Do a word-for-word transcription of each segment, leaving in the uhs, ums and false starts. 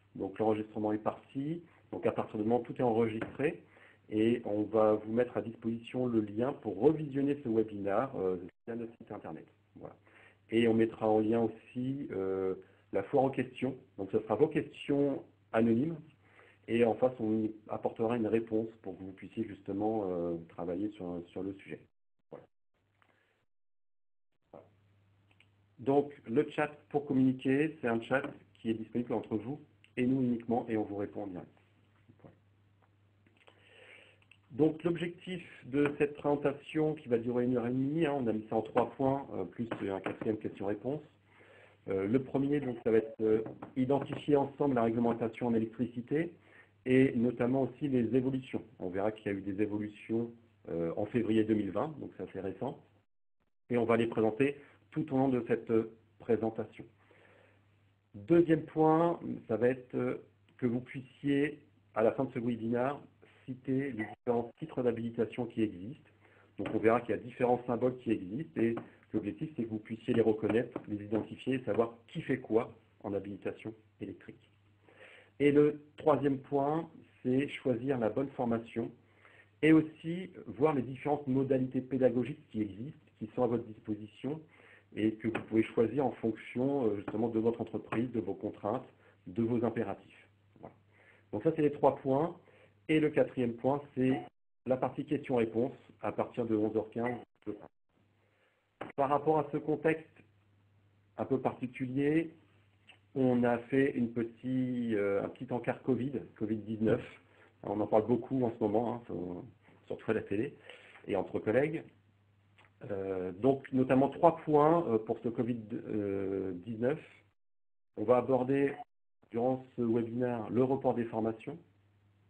Donc l'enregistrement est parti. Donc à partir de moment, tout est enregistré. Et on va vous mettre à disposition le lien pour revisionner ce webinaire euh, via notre site internet. Voilà. Et on mettra en lien aussi euh, la foire aux questions. Donc ce sera vos questions anonymes. Et en face, on y apportera une réponse pour que vous puissiez justement euh, travailler sur, sur le sujet. Voilà. Voilà. Donc le chat pour communiquer, c'est un chat qui est disponible entre vous et nous uniquement, et on vous répond en direct. Donc l'objectif de cette présentation qui va durer une heure et demie, hein, on a mis ça en trois points, euh, plus un quatrième question-réponse. Euh, le premier, donc, ça va être euh, identifier ensemble la réglementation en électricité et notamment aussi les évolutions. On verra qu'il y a eu des évolutions euh, en février deux mille vingt, donc c'est assez récent. Et on va les présenter tout au long de cette euh, présentation. Deuxième point, ça va être euh, que vous puissiez, à la fin de ce webinaire, citer les différents titres d'habilitation qui existent. Donc on verra qu'il y a différents symboles qui existent et l'objectif c'est que vous puissiez les reconnaître, les identifier et savoir qui fait quoi en habilitation électrique. Et le troisième point, c'est choisir la bonne formation et aussi voir les différentes modalités pédagogiques qui existent, qui sont à votre disposition et que vous pouvez choisir en fonction justement de votre entreprise, de vos contraintes, de vos impératifs. Voilà. Donc ça c'est les trois points. Et le quatrième point, c'est la partie questions-réponses à partir de onze heures quinze. Par rapport à ce contexte un peu particulier, on a fait une petit, euh, un petit encart Covid, Covid dix-neuf. On en parle beaucoup en ce moment, hein, surtout à la télé et entre collègues. Euh, donc notamment trois points euh, pour ce Covid dix-neuf. On va aborder durant ce webinaire le report des formations. D'accord ?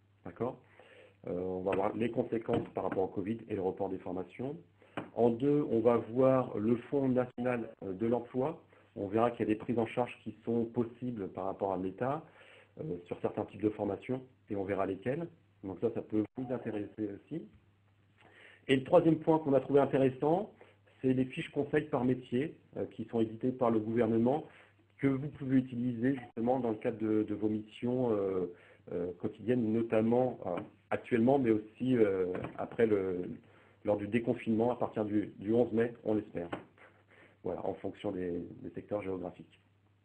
Euh, on va voir les conséquences par rapport au Covid et le report des formations. En deux, on va voir le Fonds national de l'emploi. On verra qu'il y a des prises en charge qui sont possibles par rapport à l'État euh, sur certains types de formations et on verra lesquelles. Donc ça, ça peut vous intéresser aussi. Et le troisième point qu'on a trouvé intéressant, c'est les fiches conseils par métier euh, qui sont éditées par le gouvernement que vous pouvez utiliser justement dans le cadre de, de vos missions euh, euh, quotidiennes, notamment euh, actuellement, mais aussi euh, après le, lors du déconfinement à partir du, du onze mai, on l'espère. Voilà, en fonction des, des secteurs géographiques.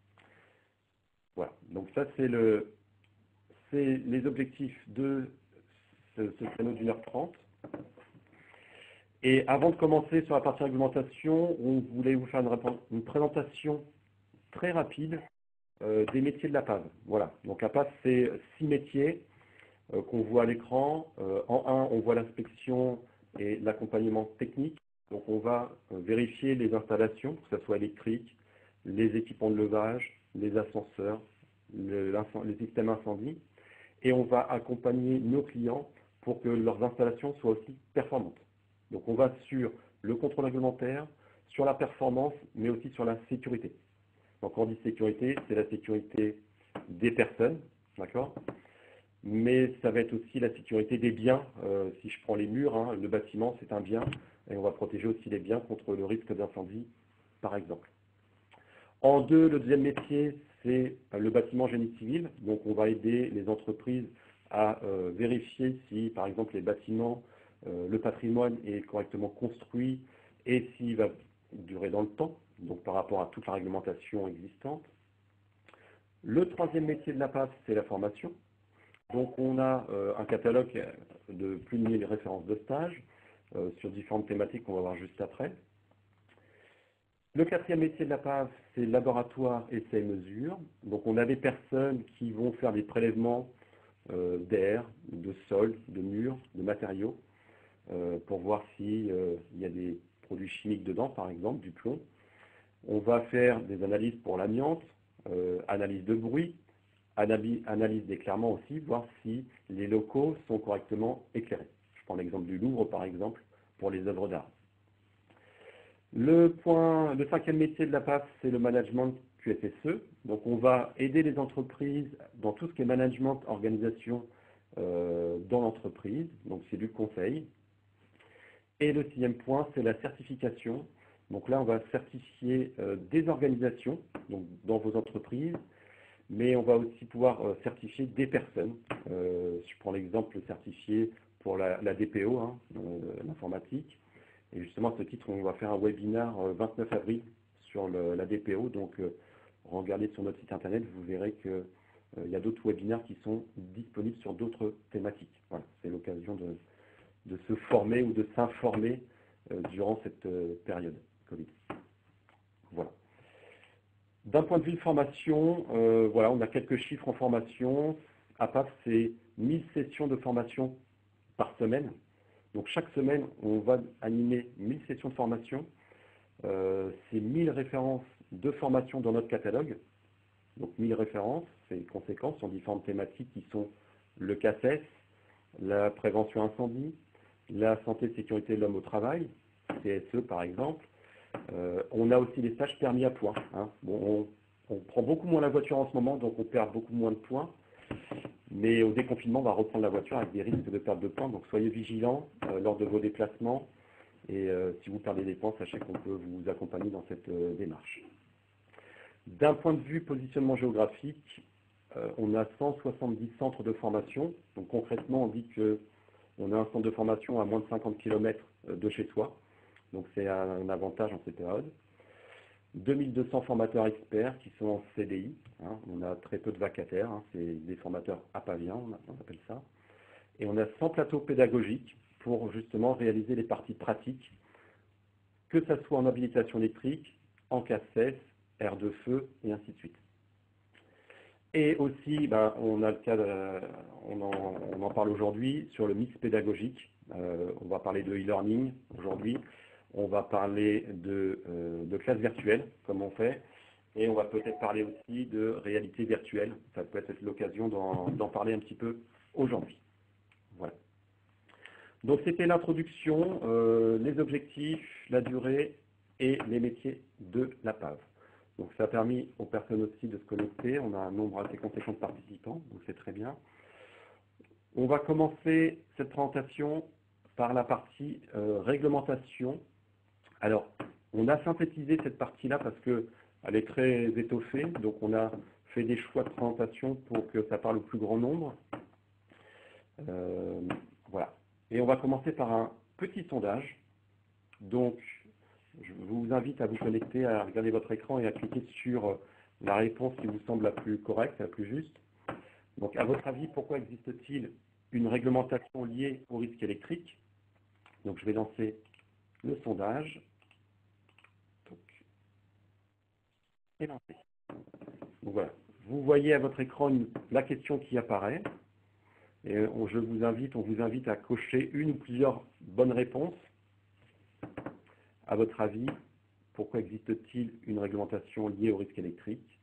Voilà, donc ça c'est le, c'est les objectifs de ce, ce créneau d'une heure trente. Et avant de commencer sur la partie réglementation, on voulait vous faire une, une présentation très rapide euh, des métiers de la P A V. Voilà, donc la P A V, c'est six métiers euh, qu'on voit à l'écran. Euh, en un, on voit l'inspection et l'accompagnement technique. Donc on va euh, vérifier les installations, que ce soit électrique, les équipements de levage, les ascenseurs, le, les systèmes incendie. Et on va accompagner nos clients pour que leurs installations soient aussi performantes. Donc on va sur le contrôle réglementaire, sur la performance, mais aussi sur la sécurité. Donc quand on dit sécurité, c'est la sécurité des personnes, d'accord ? Mais ça va être aussi la sécurité des biens. Euh, si je prends les murs, hein, le bâtiment, c'est un bien, et on va protéger aussi les biens contre le risque d'incendie, par exemple. En deux, le deuxième métier, c'est le bâtiment génie civil. Donc on va aider les entreprises à euh, vérifier si, par exemple, les bâtiments, euh, le patrimoine est correctement construit et s'il va durer dans le temps, donc par rapport à toute la réglementation existante. Le troisième métier de la P A V, c'est la formation. Donc on a euh, un catalogue de plus de mille références de stage euh, sur différentes thématiques qu'on va voir juste après. Le quatrième métier de la P A V, c'est laboratoire, essais et mesures. Donc on a des personnes qui vont faire des prélèvements euh, d'air, de sol, de murs, de matériaux, euh, pour voir s'il euh, y a des produits chimiques dedans, par exemple, du plomb. On va faire des analyses pour l'amiante, euh, analyse de bruit, analyse, analyse d'éclairement aussi, voir si les locaux sont correctement éclairés. Je prends l'exemple du Louvre, par exemple, pour les œuvres d'art. Le, point, le cinquième métier de la P A V, c'est le management Q S S E. Donc on va aider les entreprises dans tout ce qui est management, organisation euh, dans l'entreprise. Donc c'est du conseil. Et le sixième point, c'est la certification. Donc là, on va certifier euh, des organisations donc dans vos entreprises, mais on va aussi pouvoir euh, certifier des personnes. Euh, je prends l'exemple certifié pour la, la D P O, hein, euh, l'informatique. Et justement, à ce titre, on va faire un webinaire euh, vingt-neuf avril sur le, la D P O. Donc, euh, regardez sur notre site internet, vous verrez qu'il euh, y a d'autres webinaires qui sont disponibles sur d'autres thématiques. Voilà, c'est l'occasion de, de se former ou de s'informer euh, durant cette euh, période Covid. Voilà. D'un point de vue de formation, euh, voilà, on a quelques chiffres en formation. A P A F, c'est mille sessions de formation par semaine. Donc chaque semaine, on va animer mille sessions de formation. Euh, c'est mille références de formation dans notre catalogue. Donc mille références, c'est conséquent sur différentes thématiques qui sont le C A C E S, la prévention incendie, la santé et sécurité de l'homme au travail, C S E par exemple. Euh, on a aussi les stages permis à points. Hein. Bon, on, on prend beaucoup moins la voiture en ce moment, donc on perd beaucoup moins de points. Mais au déconfinement, on va reprendre la voiture avec des risques de perte de points. Donc soyez vigilants euh, lors de vos déplacements. Et euh, si vous perdez des points, sachez qu'on peut vous accompagner dans cette euh, démarche. D'un point de vue positionnement géographique, euh, on a cent soixante-dix centres de formation. Donc concrètement, on dit qu'on a un centre de formation à moins de cinquante kilomètres de chez soi. Donc c'est un avantage en cette période. deux mille deux cents formateurs experts qui sont en C D I. Hein. On a très peu de vacataires. Hein. C'est des formateurs apaviens, on appelle ça. Et on a cent plateaux pédagogiques pour justement réaliser les parties pratiques, que ce soit en habilitation électrique, en C A C E S, air de feu, et ainsi de suite. Et aussi, ben, on a le cas, de, on, en, on en parle aujourd'hui sur le mix pédagogique. Euh, on va parler de e-learning aujourd'hui. On va parler de, euh, de classe virtuelle, comme on fait. Et on va peut-être parler aussi de réalité virtuelle. Ça peut être l'occasion d'en parler un petit peu aujourd'hui. Voilà. Donc c'était l'introduction, euh, les objectifs, la durée et les métiers de la P A V. Donc ça a permis aux personnes aussi de se connecter. On a un nombre assez conséquent de participants, donc c'est très bien. On va commencer cette présentation par la partie euh, réglementation. Alors, on a synthétisé cette partie-là parce qu'elle est très étoffée, donc on a fait des choix de présentation pour que ça parle au plus grand nombre. Euh, voilà. Et on va commencer par un petit sondage. Donc, je vous invite à vous connecter, à regarder votre écran et à cliquer sur la réponse qui vous semble la plus correcte, la plus juste. Donc, à votre avis, pourquoi existe-t-il une réglementation liée au risque électrique? Donc, je vais lancer le sondage. Donc, et lancer. Donc, voilà. Vous voyez à votre écran une, la question qui apparaît. Et on, je vous invite, on vous invite à cocher une ou plusieurs bonnes réponses. À votre avis, pourquoi existe-t-il une réglementation liée au risque électrique?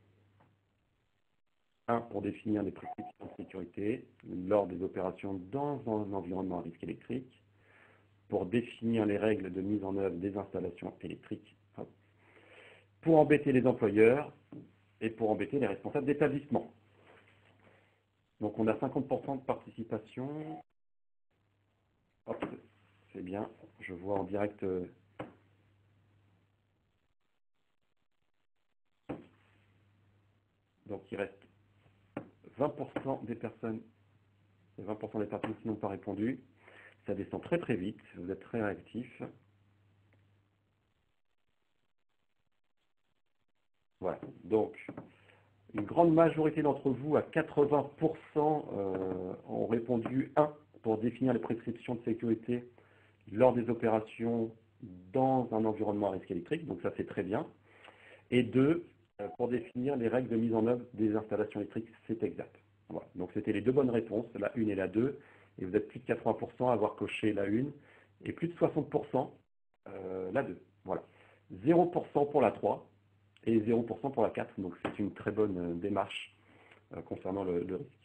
un. Pour définir les prescriptions de sécurité lors des opérations dans un environnement à risque électrique. Pour définir les règles de mise en œuvre des installations électriques. Pour embêter les employeurs et pour embêter les responsables d'établissement. Donc on a cinquante pour cent de participation. Hop, c'est bien. Je vois en direct. Euh, donc il reste vingt pour cent des personnes, vingt pour cent des personnes qui n'ont pas répondu. Ça descend très très vite. Vous êtes très réactifs. Voilà. Donc une grande majorité d'entre vous, à quatre-vingts pour cent, euh, ont répondu un pour définir les prescriptions de sécurité lors des opérations dans un environnement à risque électrique, donc ça c'est très bien. Et deux, euh, pour définir les règles de mise en œuvre des installations électriques, c'est exact. Voilà. Donc c'était les deux bonnes réponses, la une et la deux, et vous êtes plus de quatre-vingts pour cent à avoir coché la une, et plus de soixante pour cent euh, la deux. Voilà. zéro pour cent pour la trois, et zéro pour cent pour la quatre, donc c'est une très bonne euh, démarche euh, concernant le, le risque.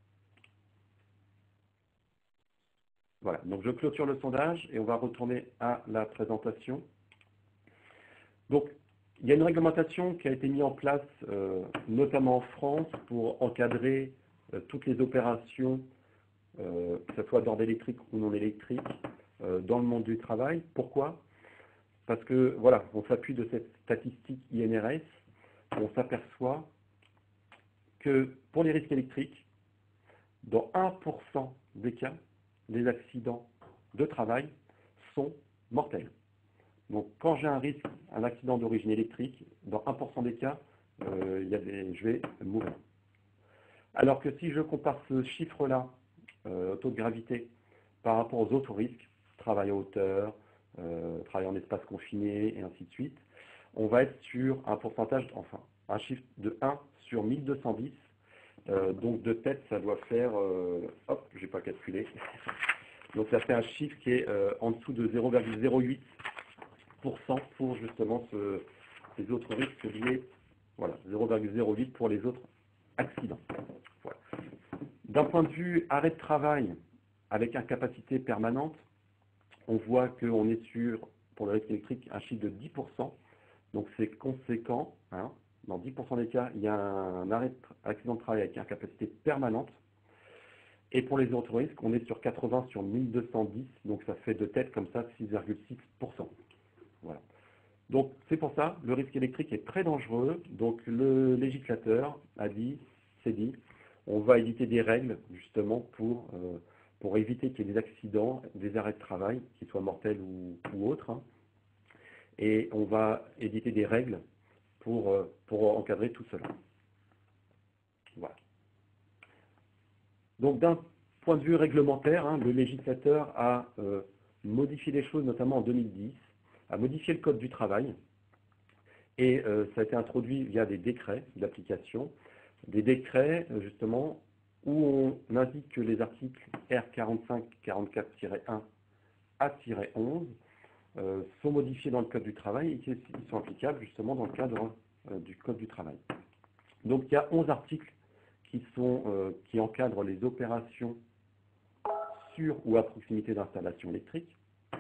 Voilà, donc je clôture le sondage et on va retourner à la présentation. Donc, il y a une réglementation qui a été mise en place, euh, notamment en France, pour encadrer euh, toutes les opérations, euh, que ce soit d'ordre électrique ou non électrique, euh, dans le monde du travail. Pourquoi? Parce que, voilà, on s'appuie de cette statistique I N R S, on s'aperçoit que pour les risques électriques, dans un pour cent des cas, les accidents de travail sont mortels. Donc quand j'ai un risque, un accident d'origine électrique, dans un pour cent des cas, euh, il y a des, je vais mourir. Alors que si je compare ce chiffre-là, euh, taux de gravité, par rapport aux autres risques, travail à hauteur, euh, travail en espace confiné, et ainsi de suite, on va être sur un pourcentage, enfin, un chiffre de un sur mille deux cent dix. Euh, donc de tête, ça doit faire, euh, hop, j'ai pas calculé. Donc ça fait un chiffre qui est euh, en dessous de zéro virgule zéro huit pour cent pour justement ce, ces autres risques liés, voilà, zéro virgule zéro huit pour les autres accidents. Voilà. D'un point de vue arrêt de travail avec incapacité permanente, on voit qu'on est sur, pour le risque électrique, un chiffre de dix pour cent. Donc c'est conséquent. Hein. Dans dix pour cent des cas, il y a un arrêt d'accident de travail avec incapacité permanente. Et pour les autres risques, on est sur quatre-vingts sur mille deux cent dix. Donc ça fait de tête comme ça six virgule six pour cent. Voilà. Donc c'est pour ça, le risque électrique est très dangereux. Donc le législateur a dit, s'est dit, on va éditer des règles justement pour, euh, pour éviter qu'il y ait des accidents, des arrêts de travail, qu'ils soient mortels ou, ou autres. Hein. Et on va éditer des règles pour, euh, pour encadrer tout cela. Voilà. Donc d'un point de vue réglementaire, hein, le législateur a euh, modifié les choses, notamment en deux mille dix, a modifié le Code du travail, et euh, ça a été introduit via des décrets d'application, des décrets justement où on indique que les articles R quarante-cinq quarante-quatre tiret un à tiret onze euh, sont modifiés dans le Code du travail et qui sont applicables justement dans le cadre euh, du Code du travail. Donc il y a onze articles qui, sont, euh, qui encadrent les opérations sur ou à proximité d'installations électriques.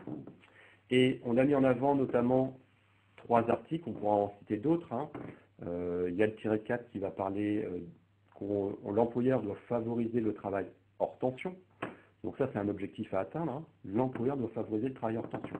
Et on a mis en avant notamment trois articles, on pourra en citer d'autres. Hein. Euh, il y a le tiret quatre qui va parler euh, qu'on l'employeur doit favoriser le travail hors tension. Donc ça, c'est un objectif à atteindre. Hein. L'employeur doit favoriser le travail hors tension.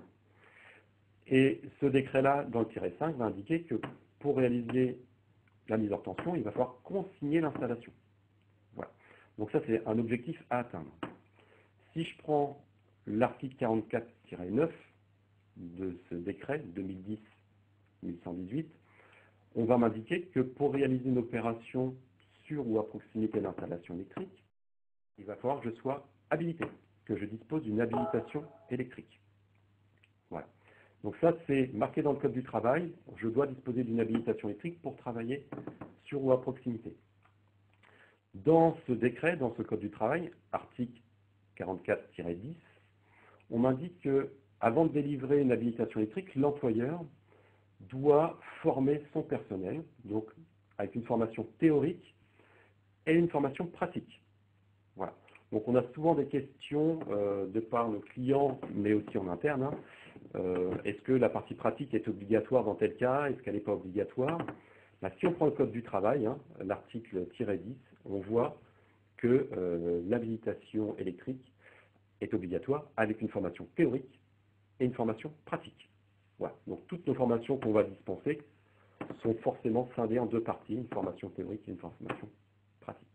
Et ce décret-là, dans le tiret cinq, va indiquer que pour réaliser la mise hors tension, il va falloir consigner l'installation. Voilà. Donc ça, c'est un objectif à atteindre. Si je prends l'article quarante-quatre tiret neuf de ce décret deux mille dix mille cent dix-huit, on va m'indiquer que pour réaliser une opération sur ou à proximité d'installation électrique, il va falloir que je sois habilité, que je dispose d'une habilitation électrique. Voilà. Donc ça, c'est marqué dans le Code du travail. Je dois disposer d'une habilitation électrique pour travailler sur ou à proximité. Dans ce décret, dans ce Code du travail, article quarante-quatre tiret dix, on m'indique que avant de délivrer une habilitation électrique, l'employeur doit former son personnel, donc avec une formation théorique et une formation pratique. Voilà. Donc on a souvent des questions euh, de par nos clients, mais aussi en interne. Hein. Euh, Est-ce que la partie pratique est obligatoire dans tel cas? Est-ce qu'elle n'est pas obligatoire? Là, si on prend le Code du travail, hein, l'article tiret dix, on voit que euh, l'habilitation électrique est obligatoire avec une formation théorique et une formation pratique. Voilà. Donc toutes nos formations qu'on va dispenser sont forcément scindées en deux parties, une formation théorique et une formation pratique.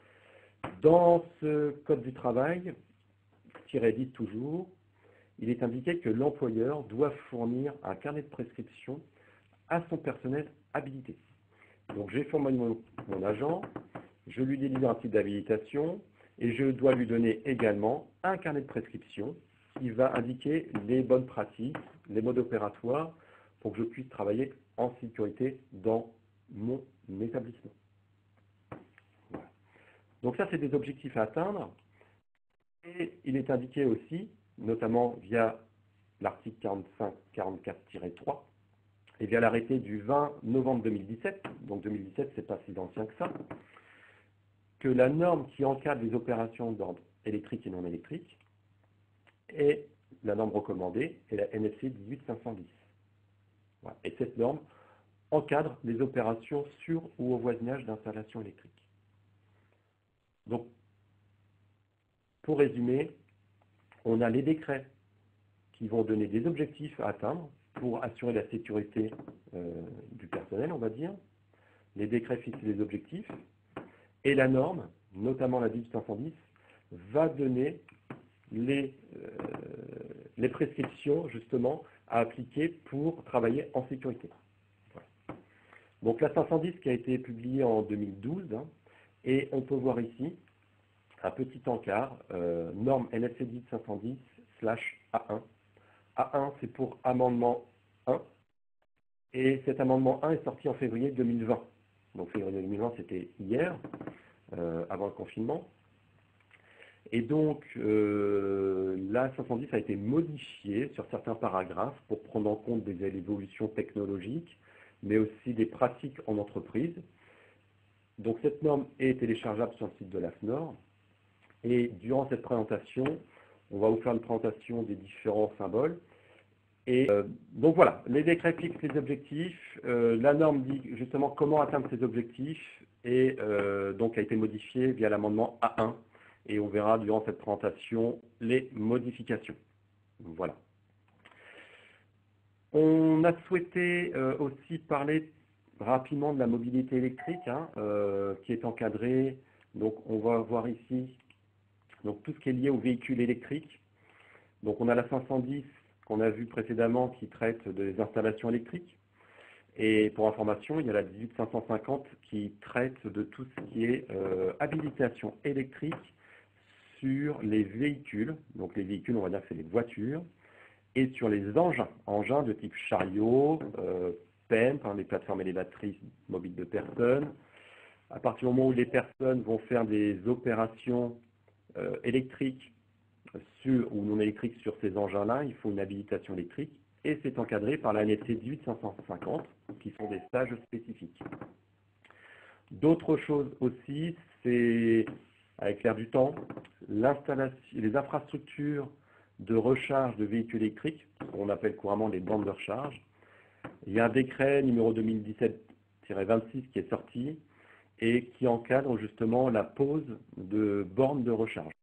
Dans ce Code du travail, tiret dix toujours, il est indiqué que l'employeur doit fournir un carnet de prescription à son personnel habilité. Donc j'ai formé mon, mon agent, je lui délivre un type d'habilitation et je dois lui donner également un carnet de prescription qui va indiquer les bonnes pratiques, les modes opératoires pour que je puisse travailler en sécurité dans mon établissement. Voilà. Donc ça, c'est des objectifs à atteindre. Et il est indiqué aussi, notamment via l'article quarante-cinq quarante-quatre tiret trois, et via l'arrêté du vingt novembre deux mille dix-sept, donc deux mille dix-sept, c'est pas si ancien que ça, que la norme qui encadre les opérations d'ordre électrique et non électrique est la norme recommandée, est la N F C dix-huit cinq cent dix. Voilà. Et cette norme encadre les opérations sur ou au voisinage d'installations électriques. Donc, pour résumer, on a les décrets qui vont donner des objectifs à atteindre pour assurer la sécurité euh, du personnel, on va dire. Les décrets fixent les objectifs. Et la norme, notamment la dix-huit cinq cent dix, va donner les, euh, les prescriptions justement à appliquer pour travailler en sécurité. Voilà. Donc la cinq cent dix qui a été publiée en deux mille douze, hein, et on peut voir ici un petit encart, euh, norme N S C dix-huit cinq cent dix slash A un. A un, c'est pour amendement un, et cet amendement un est sorti en février deux mille vingt. Donc février deux mille vingt, c'était hier, euh, avant le confinement. Et donc, euh, la cinq cent dix a été modifiée sur certains paragraphes pour prendre en compte des évolutions technologiques, mais aussi des pratiques en entreprise. Donc cette norme est téléchargeable sur le site de l'A F N O R. Et durant cette présentation, on va vous faire une présentation des différents symboles. Et euh, donc voilà, les décrets fixent les objectifs, euh, la norme dit justement comment atteindre ces objectifs, et euh, donc a été modifiée via l'amendement A un, et on verra durant cette présentation les modifications. Voilà. On a souhaité euh, aussi parler rapidement de la mobilité électrique, hein, euh, qui est encadrée. Donc on va voir ici donc, tout ce qui est lié aux véhicules électriques. Donc on a la cinq cent dix qu'on a vu précédemment qui traite des installations électriques. Et pour information, il y a la dix-huit cinq cent cinquante qui traite de tout ce qui est euh, habilitation électrique sur les véhicules. Donc les véhicules, on va dire que c'est les voitures. Et sur les engins, engins de type chariot, euh, P E M, hein, les plateformes élévatrices mobiles de personnes. À partir du moment où les personnes vont faire des opérations euh, électriques sur, ou non électriques sur ces engins-là, il faut une habilitation électrique, et c'est encadré par la N S C dix-huit cinq cent cinquante, qui sont des stages spécifiques. D'autres choses aussi, c'est, avec l'air du temps, l'installation, les infrastructures de recharge de véhicules électriques, qu'on appelle couramment les bandes de recharge. Il y a un décret numéro deux mille dix-sept tiret vingt-six qui est sorti et qui encadre justement la pose de bornes de recharge.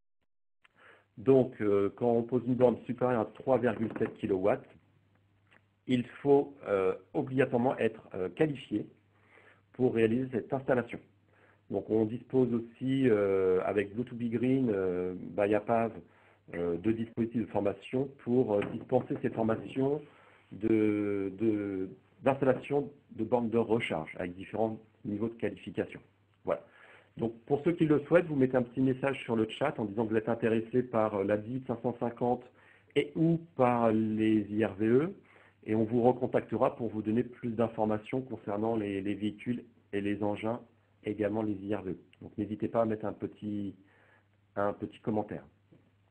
Donc, euh, quand on pose une borne supérieure à trois virgule sept kilowatts, il faut euh, obligatoirement être euh, qualifié pour réaliser cette installation. Donc, on dispose aussi, euh, avec Blue to Be Green, euh, by A P A V, euh, de dispositifs de formation pour euh, dispenser ces formations de, de, d'installation de bornes de recharge avec différents niveaux de qualification. Voilà. Donc, pour ceux qui le souhaitent, vous mettez un petit message sur le chat en disant que vous êtes intéressé par la dix-huit cinq cent cinquante et ou par les I R V E, et on vous recontactera pour vous donner plus d'informations concernant les, les véhicules et les engins, également les I R V E. Donc, n'hésitez pas à mettre un petit, un petit commentaire. D'accord ?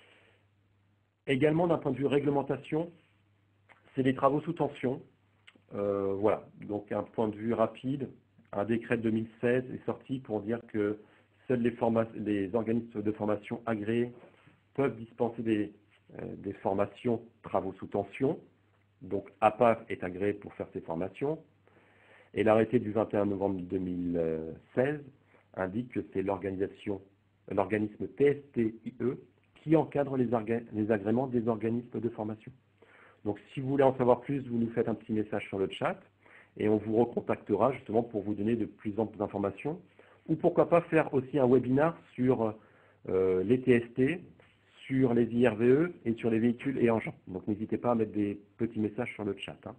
Également, d'un point de vue réglementation, c'est les travaux sous tension. Euh, voilà, donc un point de vue rapide. Un décret de deux mille seize est sorti pour dire que seuls les, les organismes de formation agréés peuvent dispenser des, euh, des formations travaux sous tension. Donc A P A V est agréé pour faire ces formations. Et l'arrêté du vingt et un novembre deux mille seize indique que c'est l'organisation, l'organisme T S T I E qui encadre les, les agréments des organismes de formation. Donc si vous voulez en savoir plus, vous nous faites un petit message sur le chat. Et on vous recontactera justement pour vous donner de plus amples informations. Ou pourquoi pas faire aussi un webinaire sur euh, les T S T, sur les I R V E et sur les véhicules et engins. Donc n'hésitez pas à mettre des petits messages sur le chat. Hein.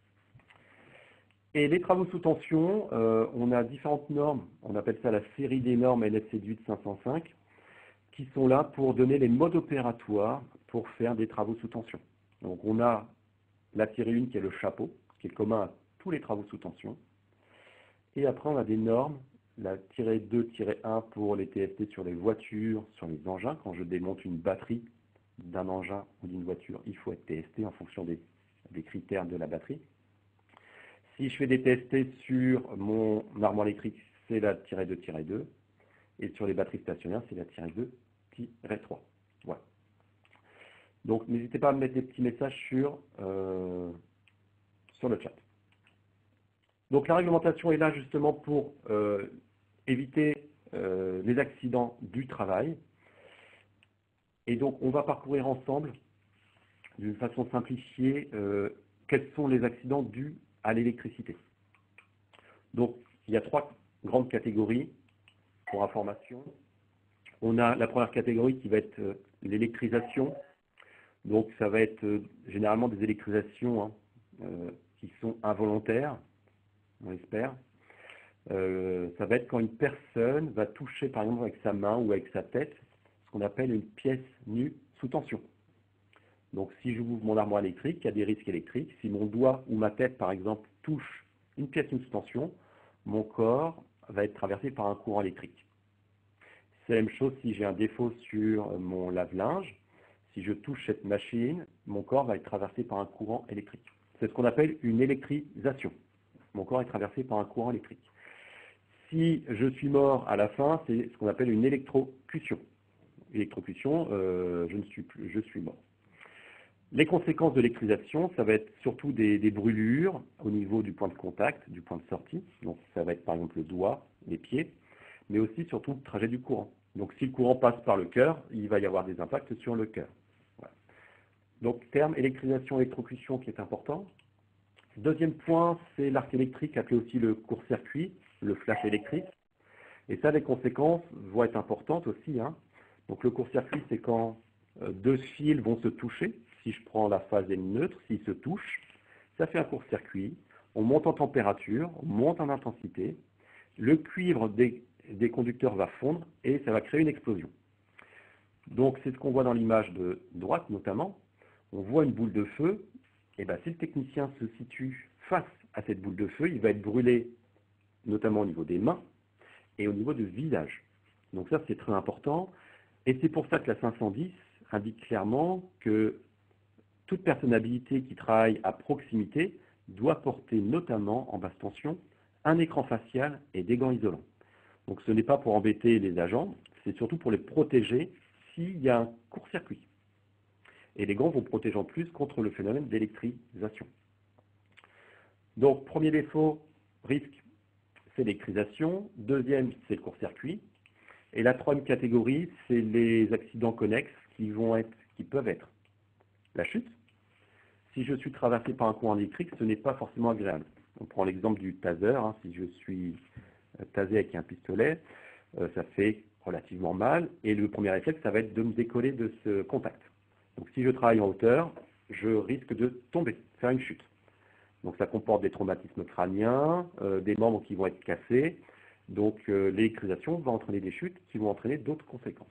Et les travaux sous tension, euh, on a différentes normes, on appelle ça la série des normes N S C dix-huit cinq cent cinq, qui sont là pour donner les modes opératoires pour faire des travaux sous tension. Donc on a la série un qui est le chapeau, qui est commun à tous les travaux sous tension. Et après, on a des normes, la tiret deux tiret un pour les T S T sur les voitures, sur les engins. Quand je démonte une batterie d'un engin ou d'une voiture, il faut être T S T en fonction des, des critères de la batterie. Si je fais des T S T sur mon armoire électrique, c'est la tiret deux tiret deux. Et sur les batteries stationnaires, c'est la tiret deux tiret trois. Voilà. Donc, n'hésitez pas à me mettre des petits messages sur, euh, sur le chat. Donc la réglementation est là justement pour euh, éviter euh, les accidents du travail. Et donc on va parcourir ensemble, d'une façon simplifiée, euh, quels sont les accidents dus à l'électricité. Donc il y a trois grandes catégories pour information. On a la première catégorie qui va être euh, l'électrisation. Donc ça va être euh, généralement des électrisations hein, euh, qui sont involontaires, on l'espère. Euh, ça va être quand une personne va toucher par exemple avec sa main ou avec sa tête ce qu'on appelle une pièce nue sous tension. Donc si je ouvre mon armoire électrique, il y a des risques électriques. Si mon doigt ou ma tête par exemple touche une pièce nue sous tension, mon corps va être traversé par un courant électrique. C'est la même chose si j'ai un défaut sur mon lave-linge. Si je touche cette machine, mon corps va être traversé par un courant électrique. C'est ce qu'on appelle une électrisation. Mon corps est traversé par un courant électrique. Si je suis mort à la fin, c'est ce qu'on appelle une électrocution. Électrocution, euh, je ne suis plus, je suis mort. Les conséquences de l'électrisation, ça va être surtout des, des brûlures au niveau du point de contact, du point de sortie. Donc ça va être par exemple le doigt, les pieds, mais aussi surtout le trajet du courant. Donc si le courant passe par le cœur, il va y avoir des impacts sur le cœur. Voilà. Donc terme électrisation, électrocution qui est important. Deuxième point, c'est l'arc électrique, appelé aussi le court-circuit, le flash électrique. Et ça, les conséquences vont être importantes aussi. Hein. Donc le court-circuit, c'est quand euh, deux fils vont se toucher. Si je prends la phase et le neutre, s'ils se touchent, ça fait un court-circuit. On monte en température, on monte en intensité. Le cuivre des, des conducteurs va fondre et ça va créer une explosion. Donc c'est ce qu'on voit dans l'image de droite notamment. On voit une boule de feu. Et bien, si le technicien se situe face à cette boule de feu, il va être brûlé notamment au niveau des mains et au niveau du visage. Donc ça, c'est très important. Et c'est pour ça que la cinq cent dix indique clairement que toute personne habilitée qui travaille à proximité doit porter notamment en basse tension un écran facial et des gants isolants. Donc ce n'est pas pour embêter les agents, c'est surtout pour les protéger s'il y a un court-circuit. Et les gants vont protéger en plus contre le phénomène d'électrisation. Donc premier défaut, risque, c'est l'électrisation. Deuxième, c'est le court-circuit. Et la troisième catégorie, c'est les accidents connexes qui, vont être, qui peuvent être la chute. Si je suis traversé par un courant électrique, ce n'est pas forcément agréable. On prend l'exemple du taser. Hein. Si je suis tasé avec un pistolet, euh, ça fait relativement mal. Et le premier réflexe, ça va être de me décoller de ce contact. Donc si je travaille en hauteur, je risque de tomber, faire une chute. Donc ça comporte des traumatismes crâniens, euh, des membres qui vont être cassés. Donc euh, l'électrisation va entraîner des chutes qui vont entraîner d'autres conséquences.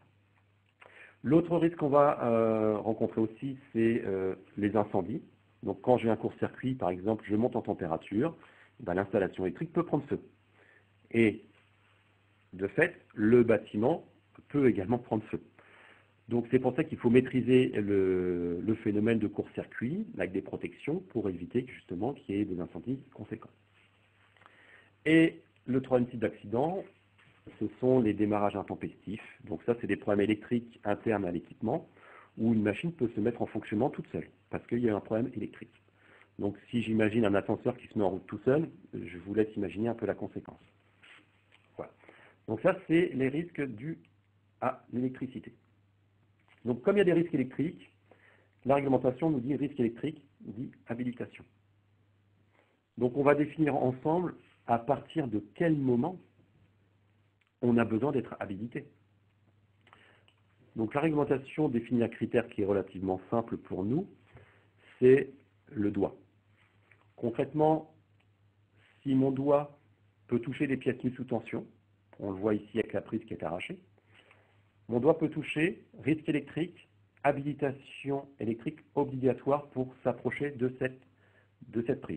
L'autre risque qu'on va euh, rencontrer aussi, c'est euh, les incendies. Donc quand j'ai un court-circuit, par exemple, je monte en température, ben, l'installation électrique peut prendre feu. Et de fait, le bâtiment peut également prendre feu. Donc c'est pour ça qu'il faut maîtriser le, le phénomène de court-circuit avec des protections pour éviter justement qu'il y ait des incendies conséquents. Et le troisième type d'accident, ce sont les démarrages intempestifs. Donc ça, c'est des problèmes électriques internes à l'équipement où une machine peut se mettre en fonctionnement toute seule parce qu'il y a un problème électrique. Donc si j'imagine un ascenseur qui se met en route tout seul, je vous laisse imaginer un peu la conséquence. Voilà. Donc ça, c'est les risques dus à l'électricité. Donc comme il y a des risques électriques, la réglementation nous dit risque électrique, dit habilitation. Donc on va définir ensemble à partir de quel moment on a besoin d'être habilité. Donc la réglementation définit un critère qui est relativement simple pour nous, c'est le doigt. Concrètement, si mon doigt peut toucher des pièces nues sous tension, on le voit ici avec la prise qui est arrachée, mon doigt peut toucher, risque électrique, habilitation électrique obligatoire pour s'approcher de cette, de cette prise.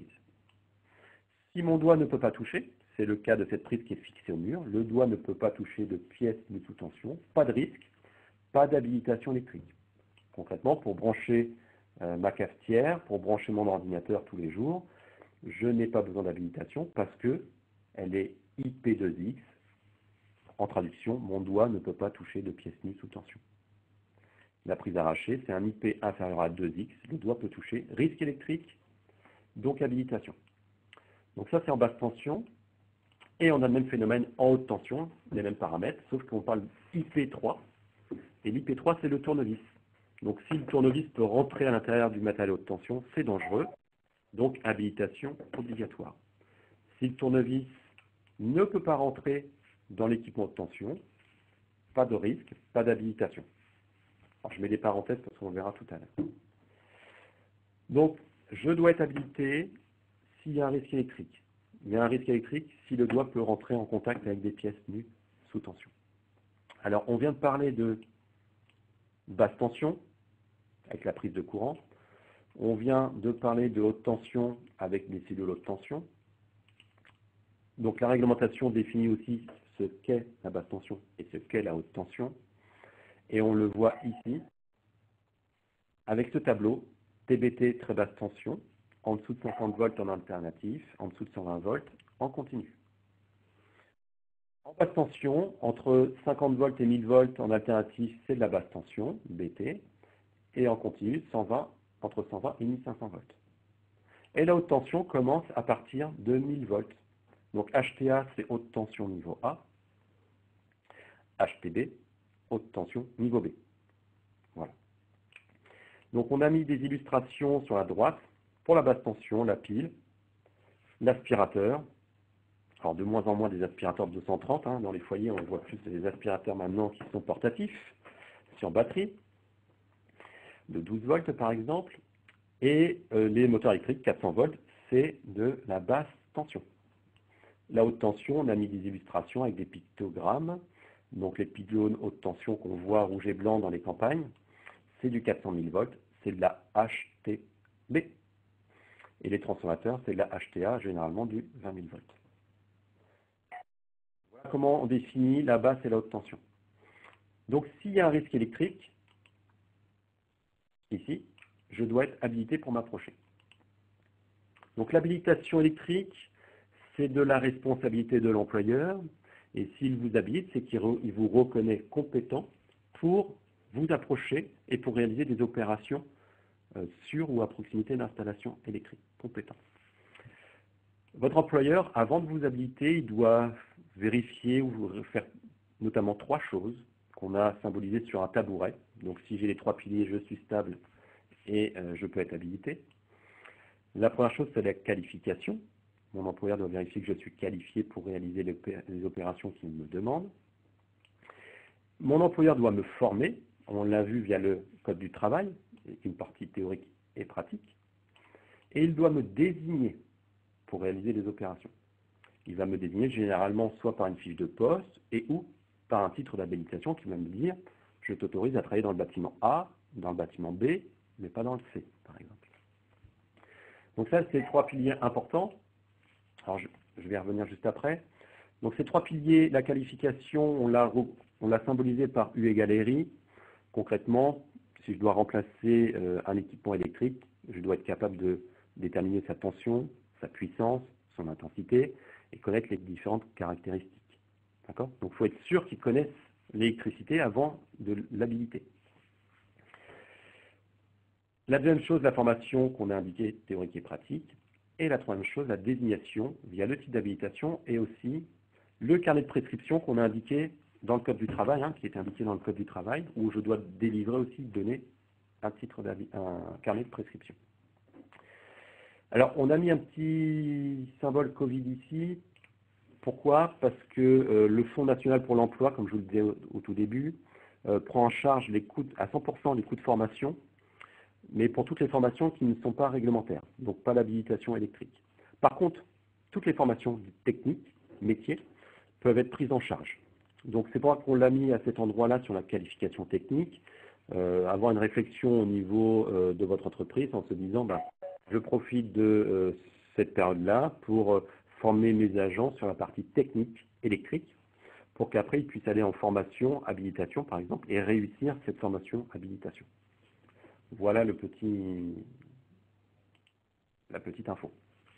Si mon doigt ne peut pas toucher, c'est le cas de cette prise qui est fixée au mur, le doigt ne peut pas toucher de pièces nues sous tension, pas de risque, pas d'habilitation électrique. Concrètement, pour brancher euh, ma cafetière, pour brancher mon ordinateur tous les jours, je n'ai pas besoin d'habilitation parce qu'elle est I P deux X. En traduction, mon doigt ne peut pas toucher de pièces nues sous tension. La prise arrachée, c'est un I P inférieur à deux X. Le doigt peut toucher. Risque électrique, donc habilitation. Donc ça, c'est en basse tension. Et on a le même phénomène en haute tension, les mêmes paramètres, sauf qu'on parle d'I P trois. Et l'I P trois, c'est le tournevis. Donc si le tournevis peut rentrer à l'intérieur du matériel haute tension, c'est dangereux. Donc habilitation obligatoire. Si le tournevis ne peut pas rentrer dans l'équipement haute tension, pas de risque, pas d'habilitation. Alors, je mets des parenthèses parce qu'on verra tout à l'heure. Donc, je dois être habilité s'il y a un risque électrique. Il y a un risque électrique si le doigt peut rentrer en contact avec des pièces nues sous tension. Alors, on vient de parler de basse tension, avec la prise de courant. On vient de parler de haute tension avec des cellules haute tension. Donc, la réglementation définit aussi ce qu'est la basse tension et ce qu'est la haute tension. Et on le voit ici, avec ce tableau, T B T très basse tension, en dessous de cinquante volts en alternatif, en dessous de cent vingt volts en continu. En basse tension, entre cinquante volts et mille volts en alternatif, c'est de la basse tension, B T, et en continu, cent vingt, entre cent vingt et mille cinq cents volts. Et la haute tension commence à partir de mille volts. Donc H T A, c'est haute tension niveau A, H T B, haute tension niveau B. Voilà. Donc on a mis des illustrations sur la droite pour la basse tension, la pile, l'aspirateur. Alors de moins en moins des aspirateurs de deux cent trente, hein, dans les foyers on voit plus des aspirateurs maintenant qui sont portatifs, sur batterie, de douze volts par exemple, et euh, les moteurs électriques quatre cents volts, c'est de la basse tension. La haute tension, on a mis des illustrations avec des pictogrammes, donc les pylônes haute tension qu'on voit rouge et blanc dans les campagnes, c'est du quatre cent mille volts, c'est de la H T B. Et les transformateurs, c'est de la H T A, généralement du vingt mille volts. Voilà comment on définit la basse et la haute tension. Donc s'il y a un risque électrique, ici, je dois être habilité pour m'approcher. Donc l'habilitation électrique, c'est de la responsabilité de l'employeur, et s'il vous habilite, c'est qu'il vous reconnaît compétent pour vous approcher et pour réaliser des opérations euh, sur ou à proximité d'installations électriques compétentes. Votre employeur, avant de vous habiliter, il doit vérifier ou faire notamment trois choses qu'on a symbolisées sur un tabouret. Donc si j'ai les trois piliers, je suis stable et euh, je peux être habilité. La première chose, c'est la qualification. Mon employeur doit vérifier que je suis qualifié pour réaliser les opérations qu'il me demande. Mon employeur doit me former. On l'a vu via le code du travail, une partie théorique et pratique. Et il doit me désigner pour réaliser les opérations. Il va me désigner généralement soit par une fiche de poste et ou par un titre d'habilitation qui va me dire « je t'autorise à travailler dans le bâtiment A, dans le bâtiment B, mais pas dans le C », par exemple. Donc ça, c'est les trois piliers importants. Alors, je, je vais y revenir juste après. Donc ces trois piliers, la qualification, on l'a on l'a symbolisé par U égale R I. Concrètement, si je dois remplacer euh, un équipement électrique, je dois être capable de déterminer sa tension, sa puissance, son intensité, et connaître les différentes caractéristiques. D'accord ? Donc il faut être sûr qu'ils connaissent l'électricité avant de l'habiliter. La deuxième chose, la formation qu'on a indiquée, théorique et pratique. Et la troisième chose, la désignation via le type d'habilitation et aussi le carnet de prescription qu'on a indiqué dans le code du travail, hein, qui est indiqué dans le code du travail, où je dois délivrer aussi, donner un titre un carnet de prescription. Alors, on a mis un petit symbole Covid ici. Pourquoi? Parce que euh, le Fonds national pour l'emploi, comme je vous le disais au, au tout début, euh, prend en charge les coûts, à cent pour cent les coûts de formation, mais pour toutes les formations qui ne sont pas réglementaires, donc pas l'habilitation électrique. Par contre, toutes les formations techniques, métiers, peuvent être prises en charge. Donc c'est pour ça qu'on l'a mis à cet endroit-là sur la qualification technique, euh, avoir une réflexion au niveau euh, de votre entreprise en se disant, bah, je profite de euh, cette période-là pour euh, former mes agents sur la partie technique électrique, pour qu'après ils puissent aller en formation, habilitation par exemple, et réussir cette formation habilitation. Voilà le petit, la petite info.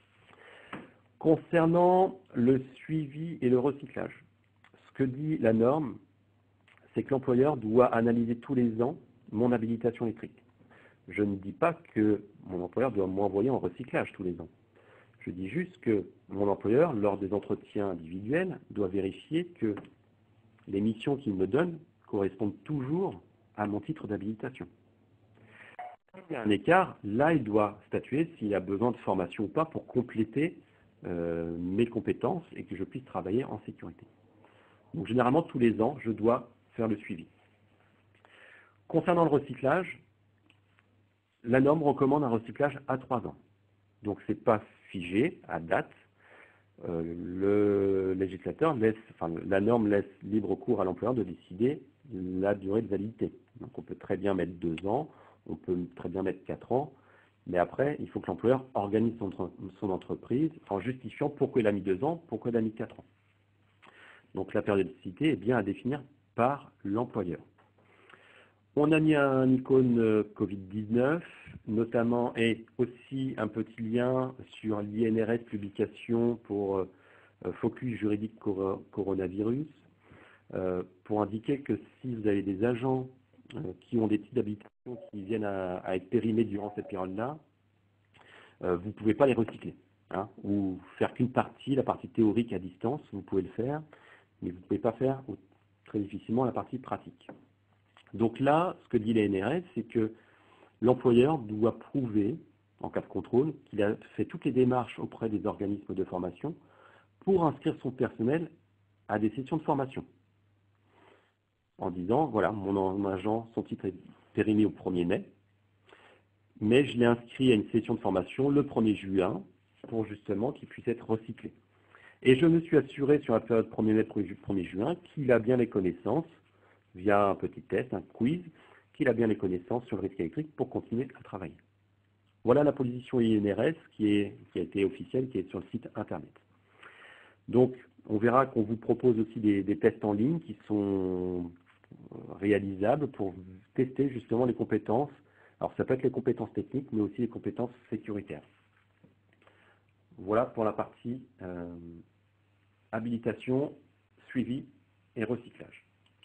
Concernant le suivi et le recyclage, ce que dit la norme, c'est que l'employeur doit analyser tous les ans mon habilitation électrique. Je ne dis pas que mon employeur doit m'envoyer en recyclage tous les ans. Je dis juste que mon employeur, lors des entretiens individuels, doit vérifier que les missions qu'il me donne correspondent toujours à mon titre d'habilitation. S'il y a un écart, là, il doit statuer s'il a besoin de formation ou pas pour compléter euh, mes compétences et que je puisse travailler en sécurité. Donc généralement, tous les ans, je dois faire le suivi. Concernant le recyclage, la norme recommande un recyclage à trois ans. Donc ce n'est pas figé à date. Euh, le législateur laisse, enfin la norme laisse libre cours à l'employeur de décider la durée de validité. Donc on peut très bien mettre deux ans, on peut très bien mettre quatre ans, mais après il faut que l'employeur organise son, son entreprise en justifiant pourquoi il a mis deux ans, pourquoi il a mis quatre ans. Donc la périodicité est bien à définir par l'employeur. On a mis un icône Covid dix-neuf, notamment, et aussi un petit lien sur l'I N R S publication pour euh, focus juridique cor coronavirus, euh, pour indiquer que si vous avez des agents euh, qui ont des titres d'habilitation qui viennent à, à être périmés durant cette période-là, euh, vous ne pouvez pas les recycler, hein, ou faire qu'une partie, la partie théorique à distance, vous pouvez le faire, mais vous ne pouvez pas faire ou, très difficilement la partie pratique. Donc là, ce que dit l'I N R S, c'est que l'employeur doit prouver, en cas de contrôle, qu'il a fait toutes les démarches auprès des organismes de formation pour inscrire son personnel à des sessions de formation. En disant, voilà, mon, mon agent, son titre est périmé au premier mai, mais je l'ai inscrit à une session de formation le premier juin pour justement qu'il puisse être recyclé. Et je me suis assuré sur la période premier mai premier juin qu'il a bien les connaissances, via un petit test, un quiz, qu'il a bien les connaissances sur le risque électrique pour continuer à travailler. Voilà la position I N R S qui, est, qui a été officielle, qui est sur le site internet. Donc, on verra qu'on vous propose aussi des, des tests en ligne qui sont réalisables pour tester justement les compétences. Alors, ça peut être les compétences techniques, mais aussi les compétences sécuritaires. Voilà pour la partie euh, habilitation, suivi et recyclage.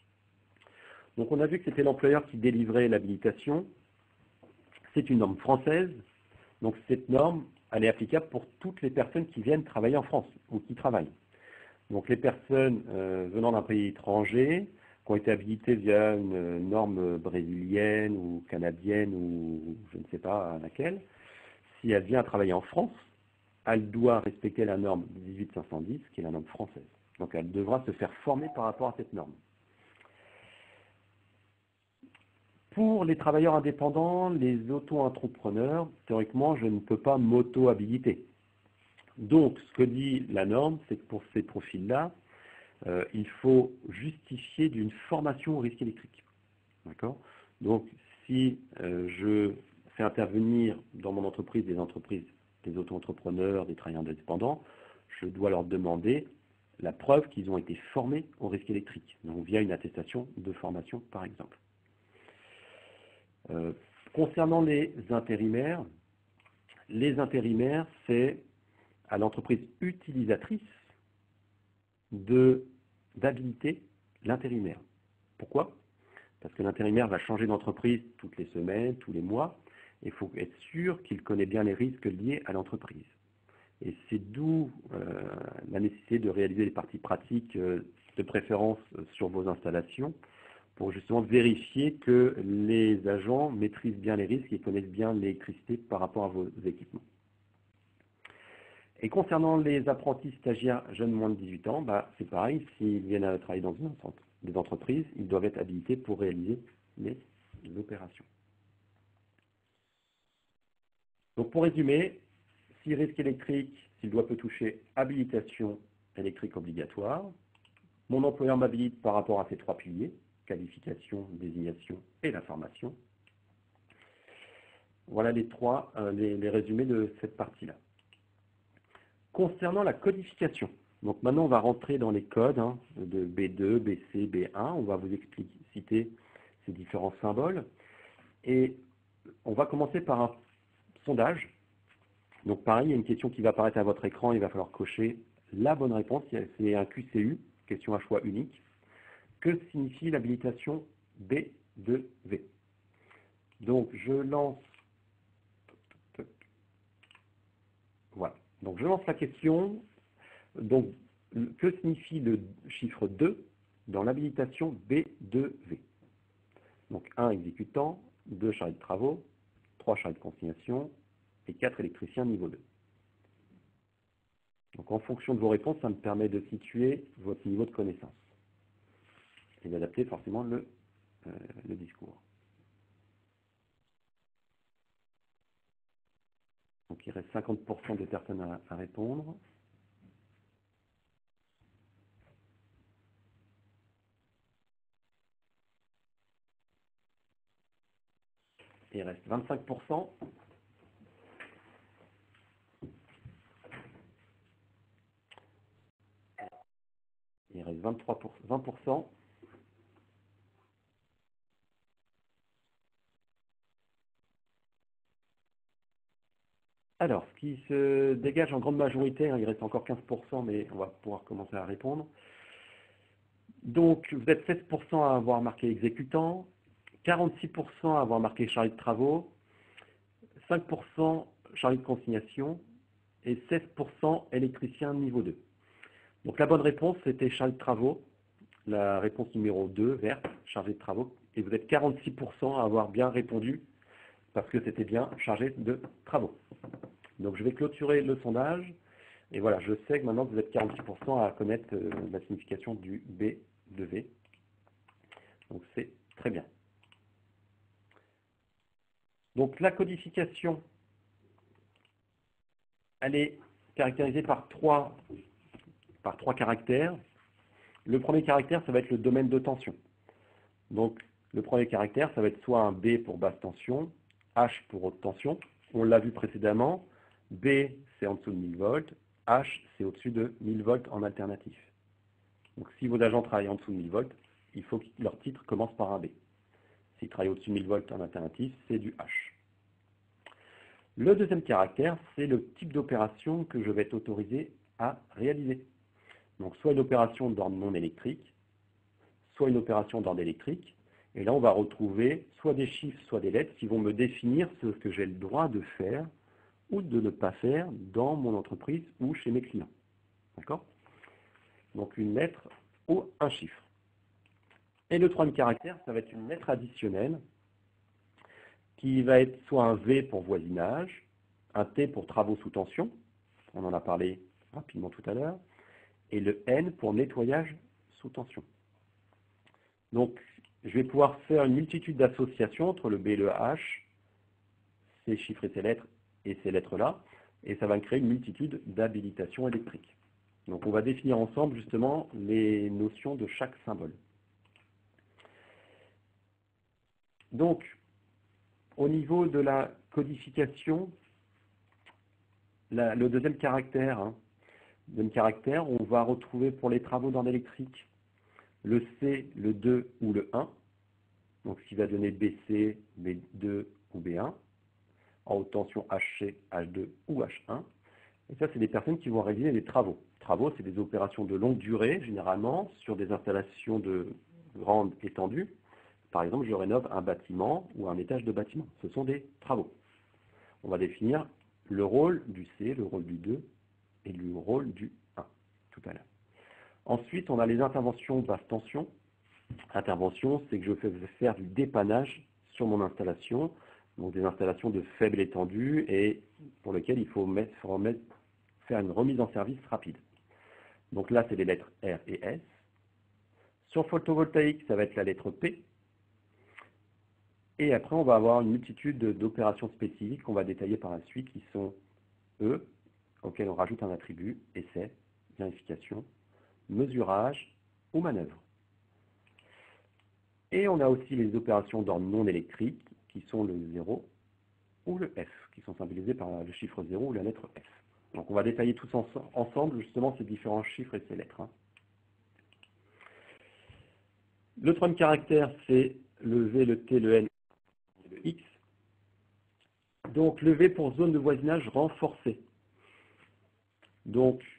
Donc on a vu que c'était l'employeur qui délivrait l'habilitation. C'est une norme française. Donc cette norme, elle est applicable pour toutes les personnes qui viennent travailler en France ou qui travaillent. Donc les personnes euh, venant d'un pays étranger, qui ont été habilitées via une norme brésilienne ou canadienne ou je ne sais pas laquelle, si elle vient travailler en France, elle doit respecter la norme dix-huit cinq cent dix, qui est la norme française. Donc elle devra se faire former par rapport à cette norme. Pour les travailleurs indépendants, les auto-entrepreneurs, théoriquement, je ne peux pas m'auto-habiliter. Donc, ce que dit la norme, c'est que pour ces profils-là, euh, il faut justifier d'une formation au risque électrique. D'accord ? Donc, si euh, je fais intervenir dans mon entreprise des entreprises, des auto-entrepreneurs, des travailleurs indépendants, je dois leur demander la preuve qu'ils ont été formés au risque électrique, donc via une attestation de formation, par exemple. Euh, concernant les intérimaires, les intérimaires, c'est à l'entreprise utilisatrice de d'habiliter l'intérimaire. Pourquoi? Parce que l'intérimaire va changer d'entreprise toutes les semaines, tous les mois, et il faut être sûr qu'il connaît bien les risques liés à l'entreprise. Et c'est d'où euh, la nécessité de réaliser des parties pratiques, euh, de préférence euh, sur vos installations, pour justement vérifier que les agents maîtrisent bien les risques et connaissent bien l'électricité par rapport à vos équipements. Et concernant les apprentis stagiaires jeunes moins de dix-huit ans, bah, c'est pareil, s'ils viennent à travailler dans une des entreprises, ils doivent être habilités pour réaliser les opérations. Donc pour résumer, si risque électrique, s'il doit peut toucher habilitation électrique obligatoire, mon employeur m'habilite par rapport à ces trois piliers, qualification, désignation et la formation. Voilà les trois, euh, les, les résumés de cette partie-là. Concernant la codification, donc maintenant on va rentrer dans les codes hein, de B deux, B C, B un, on va vous expliciter ces différents symboles. Et on va commencer par un sondage. Donc pareil, il y a une question qui va apparaître à votre écran, il va falloir cocher la bonne réponse, c'est un Q C U, question à choix unique. Que signifie l'habilitation B deux V? Donc je lance, voilà, donc je lance la question. Donc que signifie le chiffre deux dans l'habilitation B deux V? Donc un exécutant, deux chargés de travaux, trois chargés de consignation et quatre électriciens niveau deux. Donc en fonction de vos réponses, ça me permet de situer votre niveau de connaissance et d'adapter forcément le, euh, le discours. Donc il reste cinquante pour cent des personnes à, à répondre. Et il reste vingt-cinq pour cent. Il reste vingt-trois pour cent, vingt pour cent. Alors, ce qui se dégage en grande majorité, hein, il reste encore quinze pour cent, mais on va pouvoir commencer à répondre. Donc, vous êtes seize pour cent à avoir marqué exécutant, quarante-six pour cent à avoir marqué chargé de travaux, cinq pour cent chargé de consignation et seize pour cent électricien niveau deux. Donc, la bonne réponse, c'était chargé de travaux. La réponse numéro deux, verte, chargé de travaux. Et vous êtes quarante-six pour cent à avoir bien répondu parce que c'était bien chargé de travaux. Donc, je vais clôturer le sondage. Et voilà, je sais que maintenant, vous êtes quarante-six pour cent à connaître euh, la signification du B de V. Donc, c'est très bien. Donc, la codification, elle est caractérisée par trois, par trois caractères. Le premier caractère, ça va être le domaine de tension. Donc, le premier caractère, ça va être soit un B pour basse tension, H pour haute tension. On l'a vu précédemment. B, c'est en dessous de mille volts. H, c'est au-dessus de mille volts en alternatif. Donc, si vos agents travaillent en dessous de mille volts, il faut que leur titre commence par un B. S'ils travaillent au-dessus de mille volts en alternatif, c'est du H. Le deuxième caractère, c'est le type d'opération que je vais être autorisé à réaliser. Donc, soit une opération d'ordre non électrique, soit une opération d'ordre électrique. Et là, on va retrouver soit des chiffres, soit des lettres qui vont me définir ce que j'ai le droit de faire ou de ne pas faire dans mon entreprise ou chez mes clients. D'accord? Donc, une lettre ou un chiffre. Et le troisième caractère, ça va être une lettre additionnelle qui va être soit un V pour voisinage, un T pour travaux sous tension, on en a parlé rapidement tout à l'heure, et le N pour nettoyage sous tension. Donc, je vais pouvoir faire une multitude d'associations entre le B et le H, ces chiffres et ces lettres et ces lettres-là, et ça va me créer une multitude d'habilitations électriques. Donc, on va définir ensemble justement les notions de chaque symbole. Donc, au niveau de la codification, la, le deuxième caractère, hein, deuxième caractère, on va retrouver pour les travaux d'ordre électrique le C, le deux ou le un, donc ce qui va donner B C, B deux ou B un, en haute tension H C, H deux ou H un. Et ça, c'est des personnes qui vont réaliser des travaux. Travaux, c'est des opérations de longue durée, généralement, sur des installations de grande étendue. Par exemple, je rénove un bâtiment ou un étage de bâtiment. Ce sont des travaux. On va définir le rôle du C, le rôle du deux et le rôle du un tout à l'heure. Ensuite, on a les interventions basse tension. Intervention, c'est que je fais faire du dépannage sur mon installation, donc des installations de faible étendue et pour lesquelles il faut mettre, remettre, faire une remise en service rapide. Donc là, c'est les lettres R et S. Sur photovoltaïque, ça va être la lettre P. Et après, on va avoir une multitude d'opérations spécifiques qu'on va détailler par la suite, qui sont E, auxquelles on rajoute un attribut, essai, vérification, mesurage ou manœuvre. Et on a aussi les opérations d'ordre non électrique, qui sont le zéro ou le F, qui sont symbolisées par le chiffre zéro ou la lettre F. Donc on va détailler tous ensemble justement ces différents chiffres et ces lettres. Hein. Le troisième caractère, c'est le V, le T, le N et le X. Donc le V pour zone de voisinage renforcée. Donc,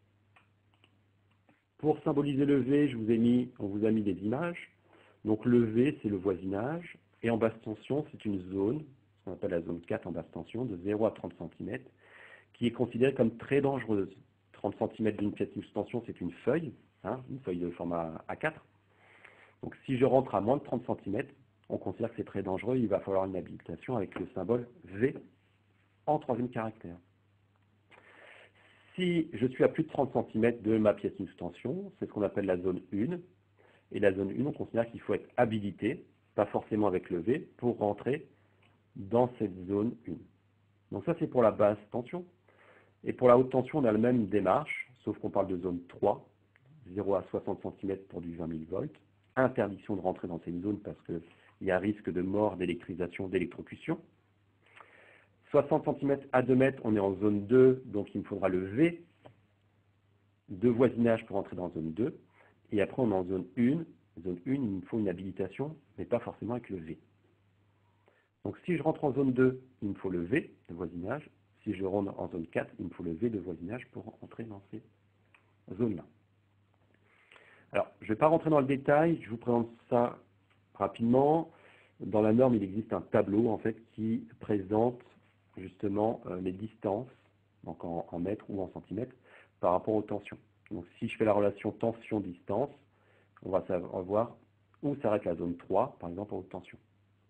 pour symboliser le V, je vous ai mis, on vous a mis des images. Donc le V, c'est le voisinage. Et en basse tension, c'est une zone, ce qu'on appelle la zone quatre en basse tension, de zéro à trente centimètres, qui est considérée comme très dangereuse. trente centimètres d'une pièce sous tension, c'est une feuille, hein, une feuille de format A quatre. Donc si je rentre à moins de trente centimètres, on considère que c'est très dangereux, il va falloir une habilitation avec le symbole V en troisième caractère. Si je suis à plus de trente centimètres de ma pièce sous tension, c'est ce qu'on appelle la zone un. Et la zone un, on considère qu'il faut être habilité, pas forcément avec le V, pour rentrer dans cette zone un. Donc ça, c'est pour la basse tension. Et pour la haute tension, on a la même démarche, sauf qu'on parle de zone trois, zéro à soixante centimètres pour du vingt mille volts. Interdiction de rentrer dans cette zone parce qu'il y a risque de mort, d'électrisation, d'électrocution. soixante centimètres à deux mètres, on est en zone deux, donc il me faudra le V de voisinage pour entrer dans zone deux. Et après, on est en zone un. Zone un, il me faut une habilitation, mais pas forcément avec le V. Donc si je rentre en zone deux, il me faut le V de voisinage. Si je rentre en zone quatre, il me faut le V de voisinage pour entrer dans ces zones-là. Alors, je ne vais pas rentrer dans le détail, je vous présente ça rapidement. Dans la norme, il existe un tableau en fait qui présente justement euh, les distances, donc en, en mètres ou en centimètres, par rapport aux tensions. Donc si je fais la relation tension-distance, on va savoir où s'arrête la zone trois, par exemple en haute tension. D'accord ?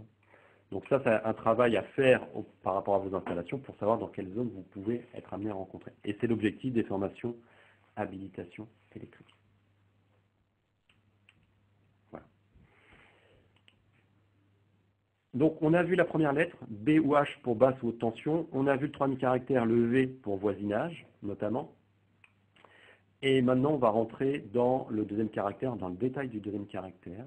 Donc ça, c'est un travail à faire au, par rapport à vos installations pour savoir dans quelle zone vous pouvez être amené à rencontrer. Et c'est l'objectif des formations habilitation électrique. Voilà. Donc on a vu la première lettre, B ou H pour basse ou haute tension. On a vu le troisième caractère, le V pour voisinage, notamment. Et maintenant, on va rentrer dans le deuxième caractère, dans le détail du deuxième caractère.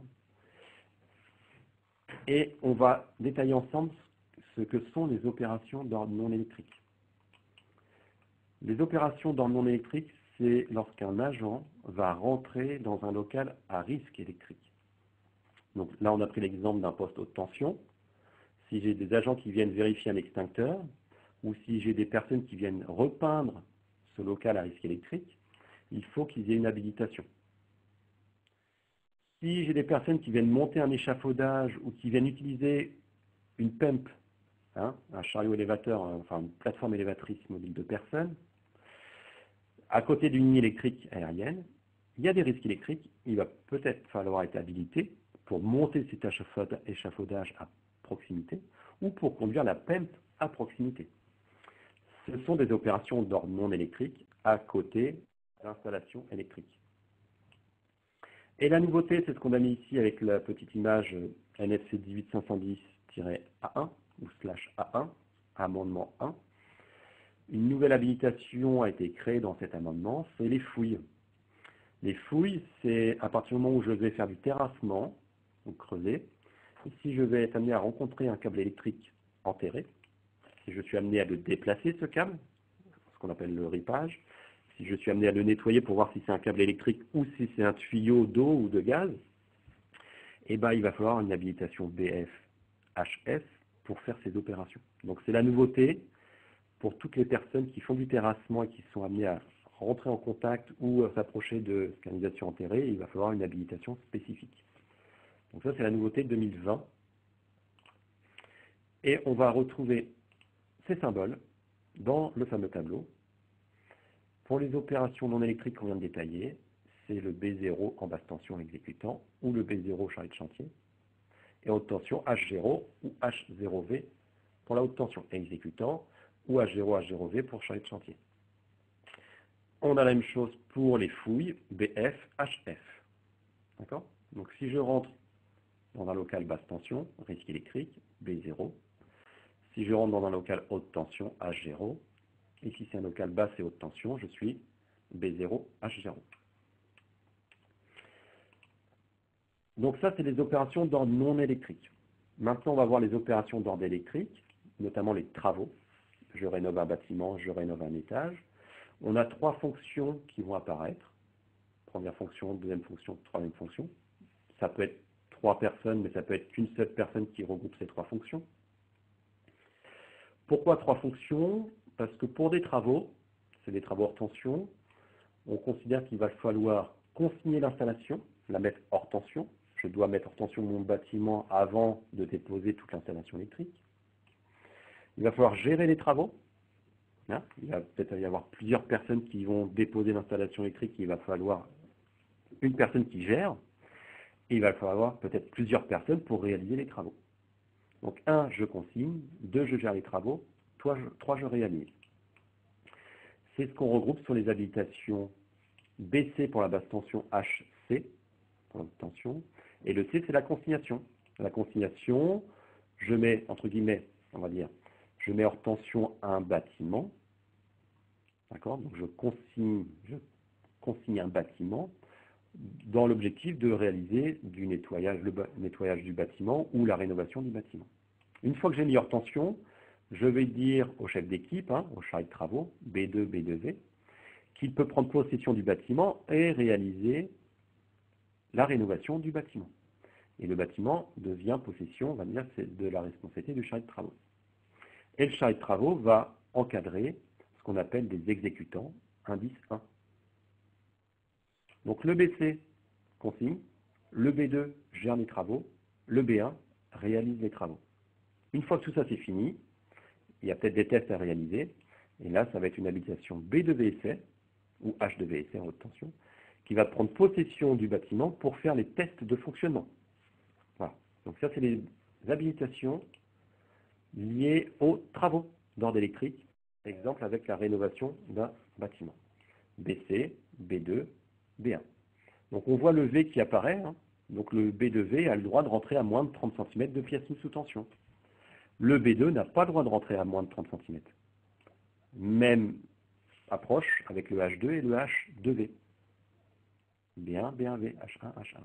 Et on va détailler ensemble ce que sont les opérations d'ordre non électrique. Les opérations d'ordre non électrique, c'est lorsqu'un agent va rentrer dans un local à risque électrique. Donc là, on a pris l'exemple d'un poste haute tension. Si j'ai des agents qui viennent vérifier un extincteur, ou si j'ai des personnes qui viennent repeindre ce local à risque électrique, il faut qu'ils aient une habilitation. Si j'ai des personnes qui viennent monter un échafaudage ou qui viennent utiliser une P E M P, hein, un chariot élévateur, enfin une plateforme élévatrice mobile de personnes, à côté d'une ligne électrique aérienne, il y a des risques électriques, il va peut-être falloir être habilité pour monter cet échafaudage à proximité ou pour conduire la P E M P à proximité. Ce sont des opérations d'ordre non électrique à côté de l'installation électrique. Et la nouveauté, c'est ce qu'on a mis ici avec la petite image N F C dix-huit cinq cent dix A un ou slash A un, amendement un. Une nouvelle habilitation a été créée dans cet amendement, c'est les fouilles. Les fouilles, c'est à partir du moment où je vais faire du terrassement, donc creuser, et si je vais être amené à rencontrer un câble électrique enterré, si je suis amené à le déplacer, ce câble, ce qu'on appelle le ripage, si je suis amené à le nettoyer pour voir si c'est un câble électrique ou si c'est un tuyau d'eau ou de gaz, eh ben, il va falloir une habilitation B F H F pour faire ces opérations. Donc c'est la nouveauté pour toutes les personnes qui font du terrassement et qui sont amenées à rentrer en contact ou à s'approcher de canalisations enterrées, il va falloir une habilitation spécifique. Donc ça, c'est la nouveauté de deux mille vingt. Et on va retrouver ces symboles dans le fameux tableau. Pour les opérations non électriques qu'on vient de détailler, c'est le B zéro en basse tension exécutant ou le B zéro chargé de chantier. Et haute tension H zéro ou H zéro V pour la haute tension exécutant ou H zéro H zéro V pour chargé de chantier. On a la même chose pour les fouilles B F H F. D'accord ? Donc si je rentre dans un local basse tension, risque électrique, B zéro. Si je rentre dans un local haute tension, H zéro. Et si c'est un local basse et haute tension, je suis B zéro H zéro. Donc ça, c'est les opérations d'ordre non électrique. Maintenant, on va voir les opérations d'ordre électrique, notamment les travaux. Je rénove un bâtiment, je rénove un étage. On a trois fonctions qui vont apparaître. Première fonction, deuxième fonction, troisième fonction. Ça peut être trois personnes, mais ça peut être qu'une seule personne qui regroupe ces trois fonctions. Pourquoi trois fonctions? Parce que pour des travaux, c'est des travaux hors tension, on considère qu'il va falloir consigner l'installation, la mettre hors tension. Je dois mettre hors tension mon bâtiment avant de déposer toute l'installation électrique. Il va falloir gérer les travaux. Hein, il va peut-être y avoir plusieurs personnes qui vont déposer l'installation électrique. Il va falloir une personne qui gère. Et il va falloir peut-être plusieurs personnes pour réaliser les travaux. Donc, un, je consigne. Deux, je gère les travaux. Trois, je, trois, je réalise. c'est ce qu'on regroupe sur les habilitations B C pour la basse tension, H C pour la haute tension, et le C, c'est la consignation. La consignation, je mets, entre guillemets, on va dire, je mets hors tension un bâtiment, d'accord? Donc je consigne, je consigne un bâtiment dans l'objectif de réaliser du nettoyage, le nettoyage du bâtiment ou la rénovation du bâtiment. Une fois que j'ai mis hors tension, je vais dire au chef d'équipe, hein, au chargé de travaux, B deux, B deux V, qu'il peut prendre possession du bâtiment et réaliser la rénovation du bâtiment. Et le bâtiment devient possession, on va dire, de la responsabilité du chargé de travaux. Et le chargé de travaux va encadrer ce qu'on appelle des exécutants, indice un. Donc le B C consigne, le B deux gère les travaux, le B un réalise les travaux. Une fois que tout ça c'est fini, il y a peut-être des tests à réaliser, et là ça va être une habilitation B deux V essai, ou H deux V essai en haute tension, qui va prendre possession du bâtiment pour faire les tests de fonctionnement. Voilà. Donc ça c'est les habilitations liées aux travaux d'ordre électrique, exemple avec la rénovation d'un bâtiment. B C, B deux, B un. Donc on voit le V qui apparaît, hein. Donc le B deux V a le droit de rentrer à moins de trente centimètres de pièce sous tension. Le B deux n'a pas le droit de rentrer à moins de trente centimètres. Même approche avec le H deux et le H deux V. B un, B un V, H un, H un.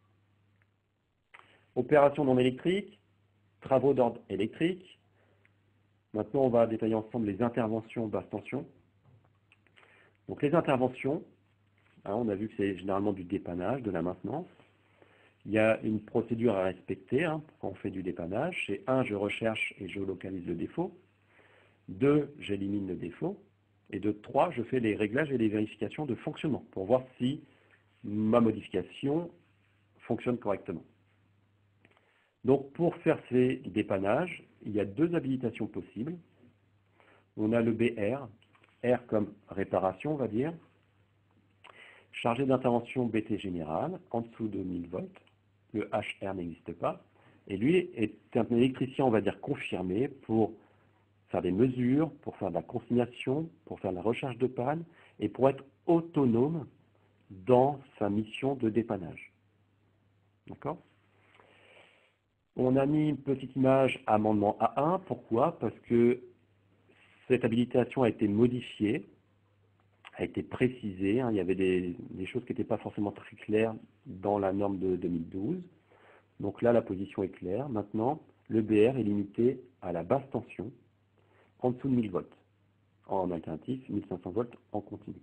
Opération non électrique, travaux d'ordre électrique. Maintenant, on va détailler ensemble les interventions basse tension. Donc les interventions, hein, on a vu que c'est généralement du dépannage, de la maintenance. Il y a une procédure à respecter hein, quand on fait du dépannage. C'est un, je recherche et je localise le défaut. deux, j'élimine le défaut. Et de trois, je fais les réglages et les vérifications de fonctionnement pour voir si ma modification fonctionne correctement. Donc pour faire ces dépannages, il y a deux habilitations possibles. On a le B R, R comme réparation, on va dire. Chargé d'intervention B T général, en dessous de mille volts. Le H R n'existe pas. Et lui est un électricien, on va dire, confirmé pour faire des mesures, pour faire de la consignation, pour faire de la recherche de panne et pour être autonome dans sa mission de dépannage. D'accord? On a mis une petite image amendement A un. Pourquoi? Parce que cette habilitation a été modifiée, a été précisée. Hein. Il y avait des, des choses qui n'étaient pas forcément très claires dans la norme de deux mille douze. Donc là, la position est claire. Maintenant, le B R est limité à la basse tension, en dessous de mille volts. En alternatif, mille cinq cents volts en continu.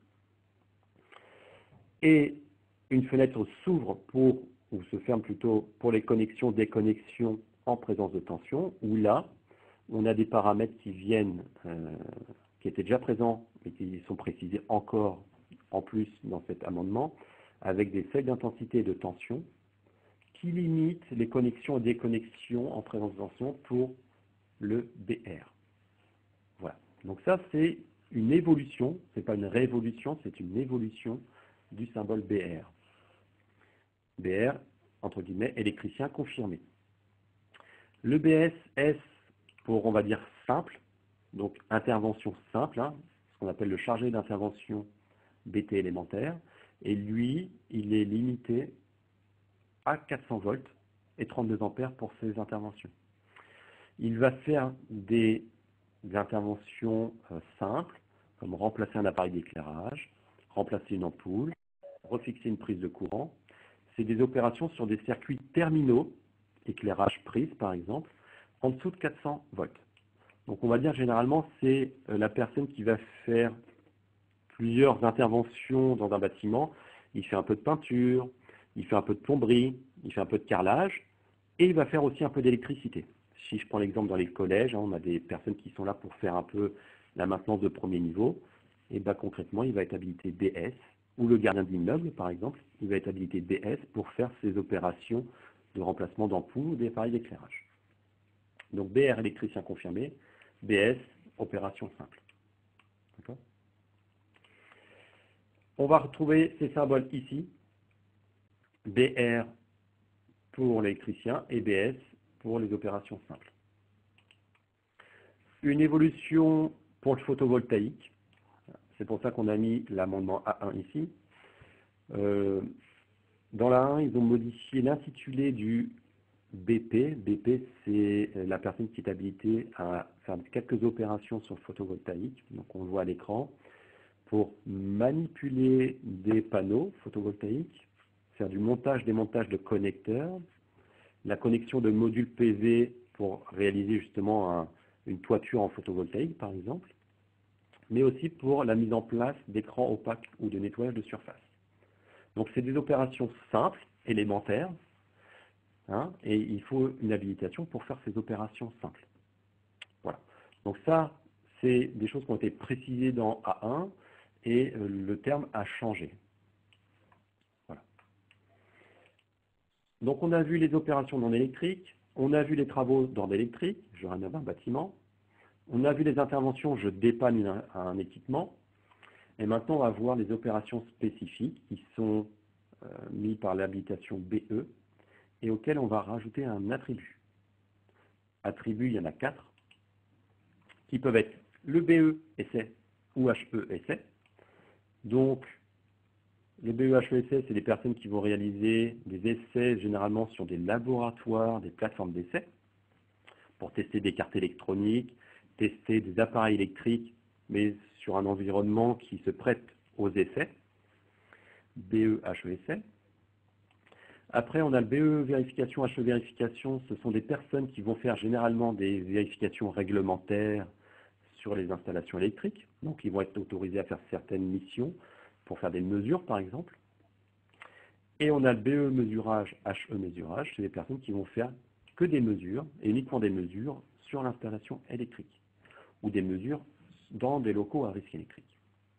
Et une fenêtre s'ouvre pour, ou se ferme plutôt, pour les connexions, déconnexions en présence de tension, où là, on a des paramètres qui viennent, euh, qui étaient déjà présents, et qui sont précisés encore en plus dans cet amendement, avec des seuils d'intensité et de tension, qui limitent les connexions et déconnexions en présence de tension pour le B R. Voilà. Donc ça, c'est une évolution, ce n'est pas une révolution, c'est une évolution du symbole B R. B R, entre guillemets, électricien confirmé. Le B S, S pour, on va dire, simple, donc intervention simple, hein, ce qu'on appelle le chargé d'intervention B T élémentaire, et lui, il est limité à quatre cents volts et trente-deux ampères pour ses interventions. Il va faire des, des interventions euh, simples, comme remplacer un appareil d'éclairage, remplacer une ampoule, refixer une prise de courant. C'est des opérations sur des circuits terminaux, éclairage prise par exemple, en dessous de quatre cents volts. Donc on va dire généralement c'est la personne qui va faire plusieurs interventions dans un bâtiment. Il fait un peu de peinture, il fait un peu de plomberie, il fait un peu de carrelage, et il va faire aussi un peu d'électricité. Si je prends l'exemple dans les collèges, hein, on a des personnes qui sont là pour faire un peu la maintenance de premier niveau, et bien concrètement il va être habilité B S, ou le gardien d'immeuble par exemple, il va être habilité B S pour faire ces opérations de remplacement d'ampoules ou d'appareils d'éclairage. Donc B R électricien confirmé, B S opération simple. D'accord ? On va retrouver ces symboles ici, B R pour l'électricien et B S pour les opérations simples. Une évolution pour le photovoltaïque, C'est pour ça qu'on a mis l'amendement A un ici. Euh, dans la un, ils ont modifié l'intitulé du B P. B P, c'est la personne qui est habilitée à faire quelques opérations sur le photovoltaïque. Donc on le voit à l'écran. Pour manipuler des panneaux photovoltaïques, faire du montage, démontage de connecteurs, la connexion de modules P V pour réaliser justement un, une toiture en photovoltaïque par exemple, mais aussi pour la mise en place d'écrans opaques ou de nettoyage de surface. Donc c'est des opérations simples, élémentaires, hein, et il faut une habilitation pour faire ces opérations simples. Voilà. Donc ça, c'est des choses qui ont été précisées dans A un, et euh, le terme a changé. Voilà. Donc on a vu les opérations non électriques, on a vu les travaux d'ordre électrique, je rénove un bâtiment, on a vu les interventions, je dépanne un, un équipement, et maintenant on va voir les opérations spécifiques qui sont euh, mises par l'habilitation B E et auxquelles on va rajouter un attribut. Attributs, il y en a quatre, qui peuvent être le B E essai ou H E essai. Donc, le B E H E essai, c'est des personnes qui vont réaliser des essais généralement sur des laboratoires, des plateformes d'essai, pour tester des cartes électroniques, tester des appareils électriques, mais sur un environnement qui se prête aux essais. B E H E essai. Après, on a le B E vérification, H E vérification. Ce sont des personnes qui vont faire généralement des vérifications réglementaires sur les installations électriques. Donc, ils vont être autorisés à faire certaines missions pour faire des mesures, par exemple. Et on a le B E mesurage, H E mesurage. C'est des personnes qui vont faire que des mesures, et uniquement des mesures sur l'installation électrique, ou des mesures dans des locaux à risque électrique.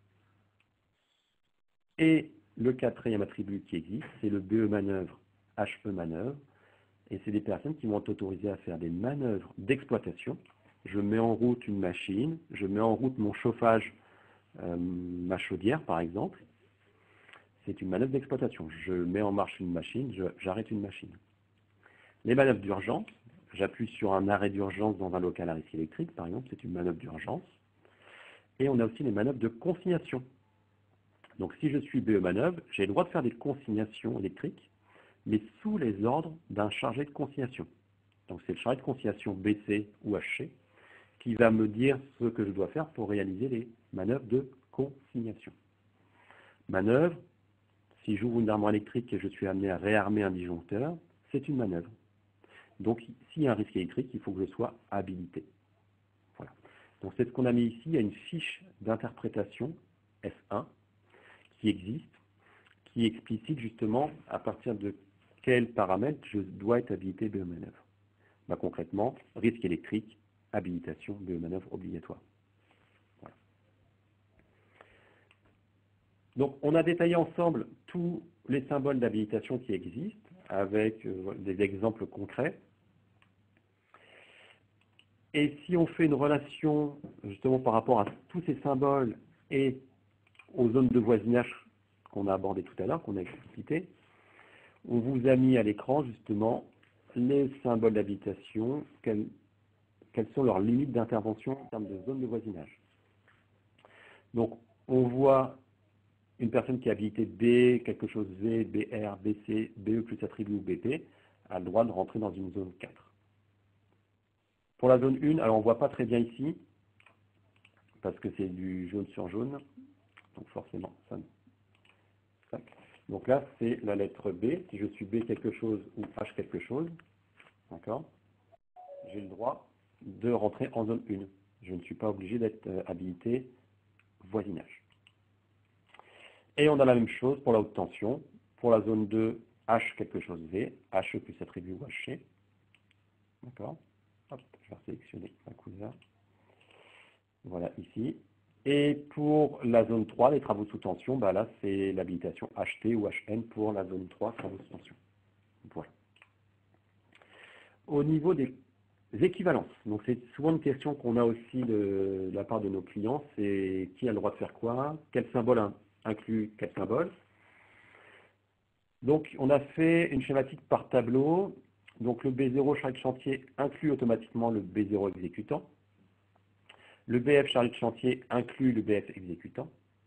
Et le quatrième attribut qui existe, c'est le B E manœuvre, H E manœuvre, et c'est des personnes qui vont être autorisées à faire des manœuvres d'exploitation. Je mets en route une machine, je mets en route mon chauffage, euh, ma chaudière par exemple. C'est une manœuvre d'exploitation. Je mets en marche une machine, j'arrête une machine. Les manœuvres d'urgence, j'appuie sur un arrêt d'urgence dans un local à risque électrique, par exemple, c'est une manœuvre d'urgence. Et on a aussi les manœuvres de consignation. Donc si je suis B E manœuvre, j'ai le droit de faire des consignations électriques, mais sous les ordres d'un chargé de consignation. Donc c'est le chargé de consignation B C ou H C qui va me dire ce que je dois faire pour réaliser les manœuvres de consignation. Manœuvre, si j'ouvre une armoire électrique et je suis amené à réarmer un disjoncteur, c'est une manœuvre. Donc s'il y a un risque électrique, il faut que je sois habilité. Voilà. Donc c'est ce qu'on a mis ici, il y a une fiche d'interprétation S un qui existe, qui explicite justement à partir de quels paramètres je dois être habilité B E manœuvre. Ben, concrètement, risque électrique, habilitation B E manœuvre obligatoire. Voilà. Donc on a détaillé ensemble tous les symboles d'habilitation qui existent avec euh, des exemples concrets. Et si on fait une relation justement par rapport à tous ces symboles et aux zones de voisinage qu'on a abordées tout à l'heure, qu'on a expliqué, on vous a mis à l'écran justement les symboles d'habilitation, quelles, quelles sont leurs limites d'intervention en termes de zone de voisinage. Donc on voit une personne qui est habilitée B, quelque chose V, B R, B C, B E plus attribut ou B P, a le droit de rentrer dans une zone quatre. Pour la zone un, alors on ne voit pas très bien ici, parce que c'est du jaune sur jaune, donc forcément, ça. Donc là, c'est la lettre B. Si je suis B quelque chose ou H quelque chose, d'accord, j'ai le droit de rentrer en zone un. Je ne suis pas obligé d'être habilité voisinage. Et on a la même chose pour la haute tension. Pour la zone deux, H quelque chose V, H E plus attribut ou H C. D'accord. Hop, je vais sélectionner un couleur. Voilà, ici. Et pour la zone trois, les travaux sous tension, bah là, c'est l'habilitation H T ou H N pour la zone trois, travaux sous tension. Voilà. Au niveau des équivalences, donc c'est souvent une question qu'on a aussi de, de la part de nos clients, c'est qui a le droit de faire quoi, quel symbole inclut quel symbole. Donc, on a fait une schématique par tableau. Donc, le B zéro chargé de chantier inclut automatiquement le B zéro exécutant. Le B F chargé de chantier inclut le B F exécutant.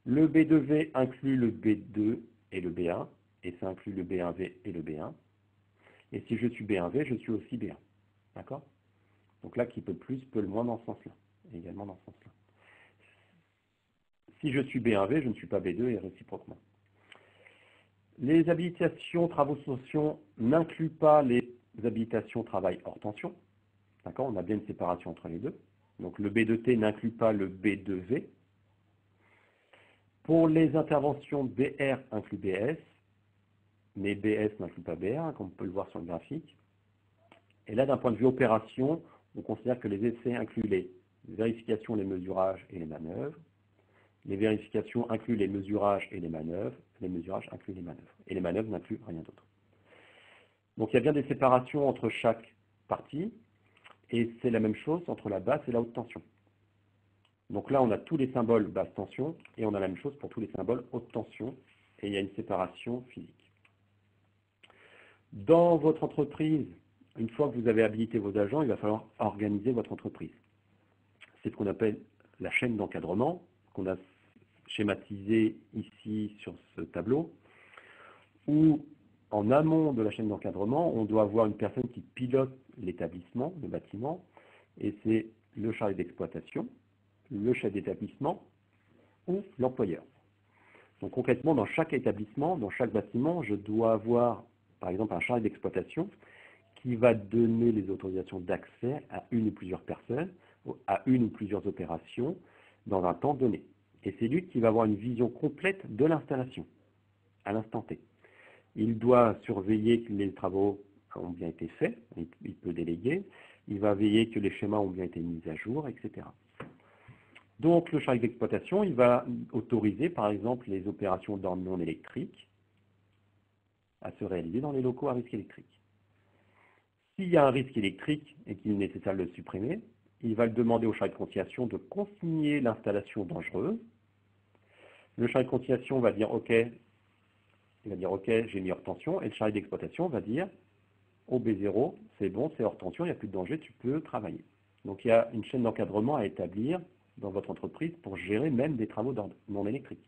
Le B deux V inclut le B deux et le B un, et ça inclut le B un V et le B un. Et si je suis B un V, je suis aussi B un. D'accord? Donc là, qui peut le plus, peut le moins dans ce sens-là, et également dans ce sens-là. Si je suis B un V, je ne suis pas B deux et réciproquement. Les habilitations travaux sous tension n'incluent pas les habilitations travail hors tension. D'accord? On a bien une séparation entre les deux. Donc le B deux T n'inclut pas le B deux V. Pour les interventions B R inclut B S, mais B S n'inclut pas B R, comme on peut le voir sur le graphique. Et là, d'un point de vue opération, on considère que les essais incluent les vérifications, les mesurages et les manœuvres. Les vérifications incluent les mesurages et les manœuvres. Les mesurages incluent les manœuvres. Et les manœuvres n'incluent rien d'autre. Donc il y a bien des séparations entre chaque partie. Et c'est la même chose entre la basse et la haute tension. Donc là, on a tous les symboles basse tension. Et on a la même chose pour tous les symboles haute tension. Et il y a une séparation physique. Dans votre entreprise, une fois que vous avez habilité vos agents, il va falloir organiser votre entreprise. C'est ce qu'on appelle la chaîne d'encadrement, qu'on a schématisé ici sur ce tableau, où en amont de la chaîne d'encadrement, on doit avoir une personne qui pilote l'établissement, le bâtiment, et c'est le chargé d'exploitation, le chef d'établissement ou l'employeur. Donc concrètement, dans chaque établissement, dans chaque bâtiment, je dois avoir, par exemple, un chargé d'exploitation qui va donner les autorisations d'accès à une ou plusieurs personnes, à une ou plusieurs opérations, dans un temps donné. Et c'est lui qui va avoir une vision complète de l'installation, à l'instant T. Il doit surveiller que les travaux ont bien été faits, il peut déléguer, il va veiller que les schémas ont bien été mis à jour, et cetera. Donc le chargé d'exploitation, il va autoriser par exemple les opérations d'ordre non électrique à se réaliser dans les locaux à risque électrique. S'il y a un risque électrique et qu'il est nécessaire de le supprimer, il va le demander au chargé de conciliation de consigner l'installation dangereuse. Le chargé de conciliation va dire OK, il va dire OK, j'ai mis hors tension, et le chargé d'exploitation va dire au B zéro, c'est bon, c'est hors tension, il n'y a plus de danger, tu peux travailler. Donc il y a une chaîne d'encadrement à établir dans votre entreprise pour gérer même des travaux d'ordre non électrique.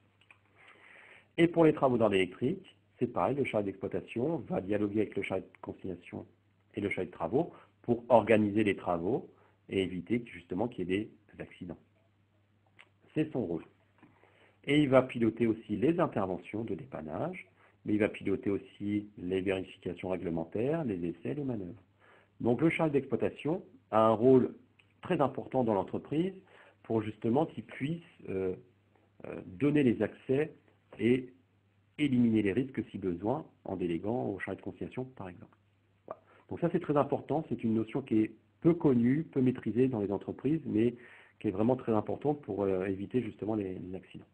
Et pour les travaux d'ordre électrique, c'est pareil, le chargé d'exploitation va dialoguer avec le chargé de conciliation et le chargé de travaux pour organiser les travaux et éviter justement qu'il y ait des accidents. C'est son rôle. Et il va piloter aussi les interventions de dépannage, mais il va piloter aussi les vérifications réglementaires, les essais, les manœuvres. Donc le chargé d'exploitation a un rôle très important dans l'entreprise pour justement qu'il puisse euh, euh, donner les accès et éliminer les risques si besoin en déléguant au chargé de conciliation par exemple. Voilà. Donc ça c'est très important, c'est une notion qui est peu connue, peu maîtrisée dans les entreprises, mais qui est vraiment très importante pour euh, éviter justement les, les accidents.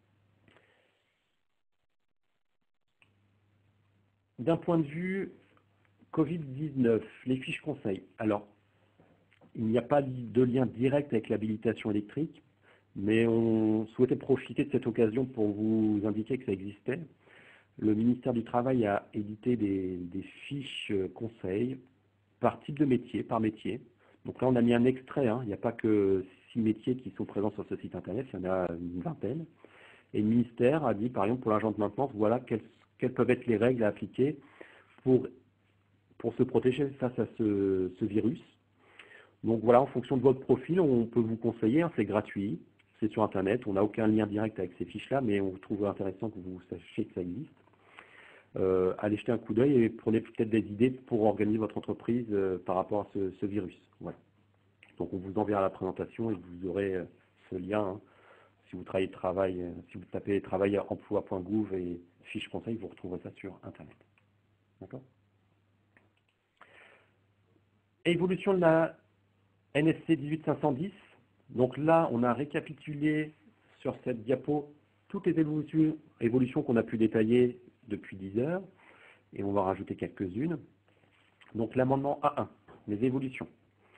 D'un point de vue Covid dix-neuf, les fiches conseils. Alors, il n'y a pas de lien direct avec l'habilitation électrique, mais on souhaitait profiter de cette occasion pour vous indiquer que ça existait. Le ministère du Travail a édité des, des fiches conseils par type de métier, par métier. Donc là, on a mis un extrait, hein. Il n'y a pas que six métiers qui sont présents sur ce site internet, il y en a une vingtaine. Et le ministère a dit, par exemple, pour l'agent de maintenance, voilà quelles, quelles peuvent être les règles à appliquer pour, pour se protéger face à ce, ce virus. Donc voilà, en fonction de votre profil, on peut vous conseiller, hein, c'est gratuit, c'est sur Internet, on n'a aucun lien direct avec ces fiches-là, mais on trouve intéressant que vous sachiez que ça existe. Euh, allez jeter un coup d'œil et prenez peut-être des idées pour organiser votre entreprise euh, par rapport à ce, ce virus. Voilà. Donc on vous enverra la présentation et vous aurez euh, ce lien. Hein. Si vous travaillez travail, euh, si vous tapez travail emploi point gouv et fiche conseil, vous retrouverez ça sur Internet. D'accord ? Évolution de la N S C dix-huit cinq cent dix. Donc là, on a récapitulé sur cette diapo toutes les évolutions, évolutions qu'on a pu détailler depuis dix heures, et on va rajouter quelques-unes. Donc l'amendement A un, les évolutions.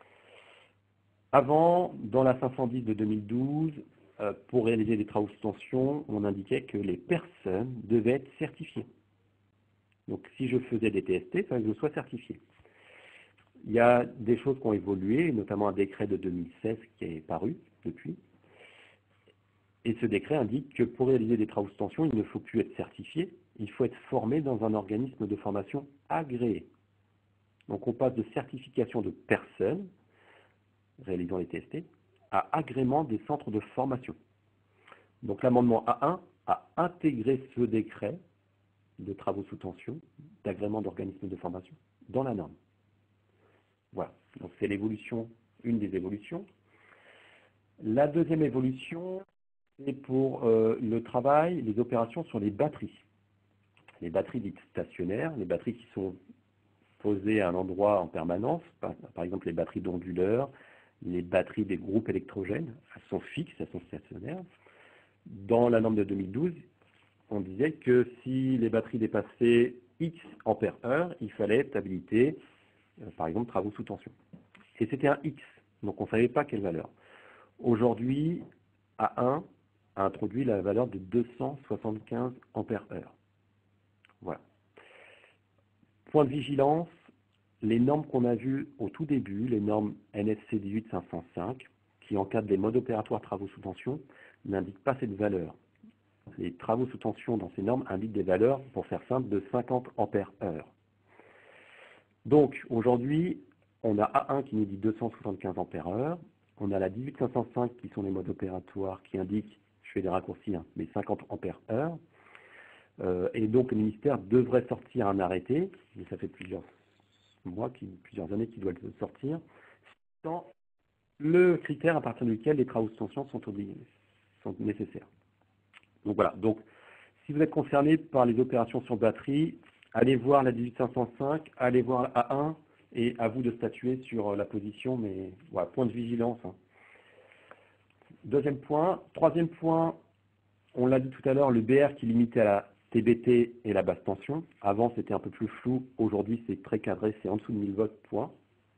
Avant, dans la cinq cent dix de deux mille douze, euh, pour réaliser des travaux sous tension, on indiquait que les personnes devaient être certifiées. Donc si je faisais des T S T, il fallait que je sois certifié. Il y a des choses qui ont évolué, notamment un décret de deux mille seize qui est paru depuis. Et ce décret indique que pour réaliser des travaux sous tension, il ne faut plus être certifié, il faut être formé dans un organisme de formation agréé. Donc on passe de certification de personnes réalisant les T S T à agrément des centres de formation. Donc l'amendement A un a intégré ce décret de travaux sous tension, d'agrément d'organisme de formation, dans la norme. Voilà, donc c'est l'évolution, une des évolutions. La deuxième évolution, c'est pour euh, le travail, les opérations sur les batteries. Les batteries dites stationnaires, les batteries qui sont posées à un endroit en permanence, par, par exemple les batteries d'onduleurs, les batteries des groupes électrogènes, elles sont fixes, elles sont stationnaires. Dans la norme de deux mille douze, on disait que si les batteries dépassaient X ampères heure, il fallait habiliter, euh, par exemple, travaux sous tension. Et c'était un X, donc on ne savait pas quelle valeur. Aujourd'hui, A un a introduit la valeur de deux cent soixante-quinze ampères heure. Voilà. Point de vigilance, les normes qu'on a vues au tout début, les normes N S C dix-huit cinq cent cinq, qui encadrent les modes opératoires travaux sous tension, n'indiquent pas cette valeur. Les travaux sous tension dans ces normes indiquent des valeurs, pour faire simple, de cinquante ampères heure. Donc aujourd'hui, on a A un qui nous dit deux cent soixante-quinze ampères heure, on a la dix-huit cinq cent cinq qui sont les modes opératoires qui indiquent, je fais des raccourcis, hein, mais cinquante ampères heure. Euh, et donc le ministère devrait sortir un arrêté, mais ça fait plusieurs mois, qui, plusieurs années qu'il doit le sortir, dans le critère à partir duquel les travaux sous tension sont, obligés, sont nécessaires. Donc voilà, donc si vous êtes concerné par les opérations sur batterie, allez voir la dix-huit cinq cent cinq, allez voir A un, et à vous de statuer sur la position, mais voilà, point de vigilance. Hein. Deuxième point. Troisième point, on l'a dit tout à l'heure, le B R qui est limité à la T B T et la basse tension. Avant, c'était un peu plus flou. Aujourd'hui, c'est très cadré, c'est en dessous de mille volts, point.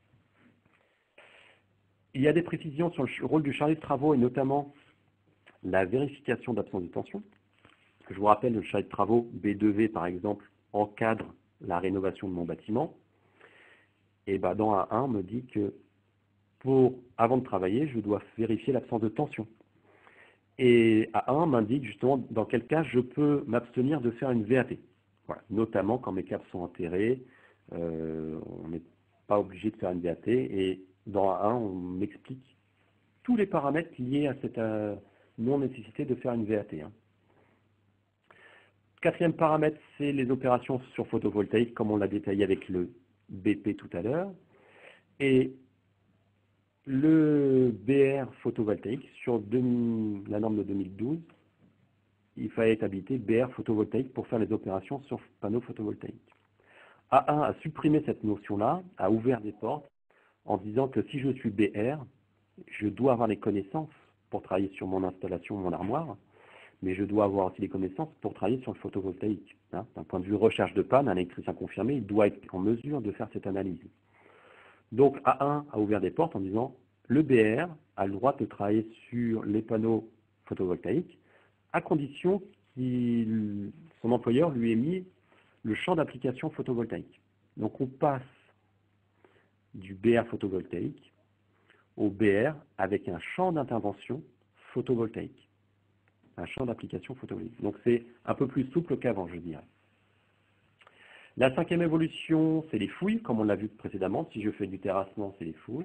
Il y a des précisions sur le rôle du chargé de travaux et notamment la vérification d'absence de tension. Je vous rappelle, le chargé de travaux B deux V, par exemple, encadre la rénovation de mon bâtiment. Et ben, dans A un, on me dit que pour, avant de travailler, je dois vérifier l'absence de tension. Et A un m'indique justement dans quel cas je peux m'abstenir de faire une V A T. Voilà. Notamment quand mes câbles sont enterrés, euh, on n'est pas obligé de faire une V A T. Et dans A un, on m'explique tous les paramètres liés à cette euh, non-nécessité de faire une V A T. Hein. Quatrième paramètre, c'est les opérations sur photovoltaïque, comme on l'a détaillé avec le B P tout à l'heure. Et le B R photovoltaïque, sur deux, la norme de deux mille douze, il fallait être habilité B R photovoltaïque pour faire les opérations sur panneaux photovoltaïques. A un a supprimé cette notion-là, a ouvert des portes en disant que si je suis B R, je dois avoir les connaissances pour travailler sur mon installation, mon armoire, mais je dois avoir aussi les connaissances pour travailler sur le photovoltaïque. Hein. D'un point de vue recherche de panne, un électricien confirmé, il doit être en mesure de faire cette analyse. Donc A un a ouvert des portes en disant le B R a le droit de travailler sur les panneaux photovoltaïques à condition que son employeur lui ait mis le champ d'application photovoltaïque. Donc on passe du B R photovoltaïque au B R avec un champ d'intervention photovoltaïque, un champ d'application photovoltaïque. Donc c'est un peu plus souple qu'avant, je dirais. La cinquième évolution, c'est les fouilles, comme on l'a vu précédemment. Si je fais du terrassement, c'est les fouilles.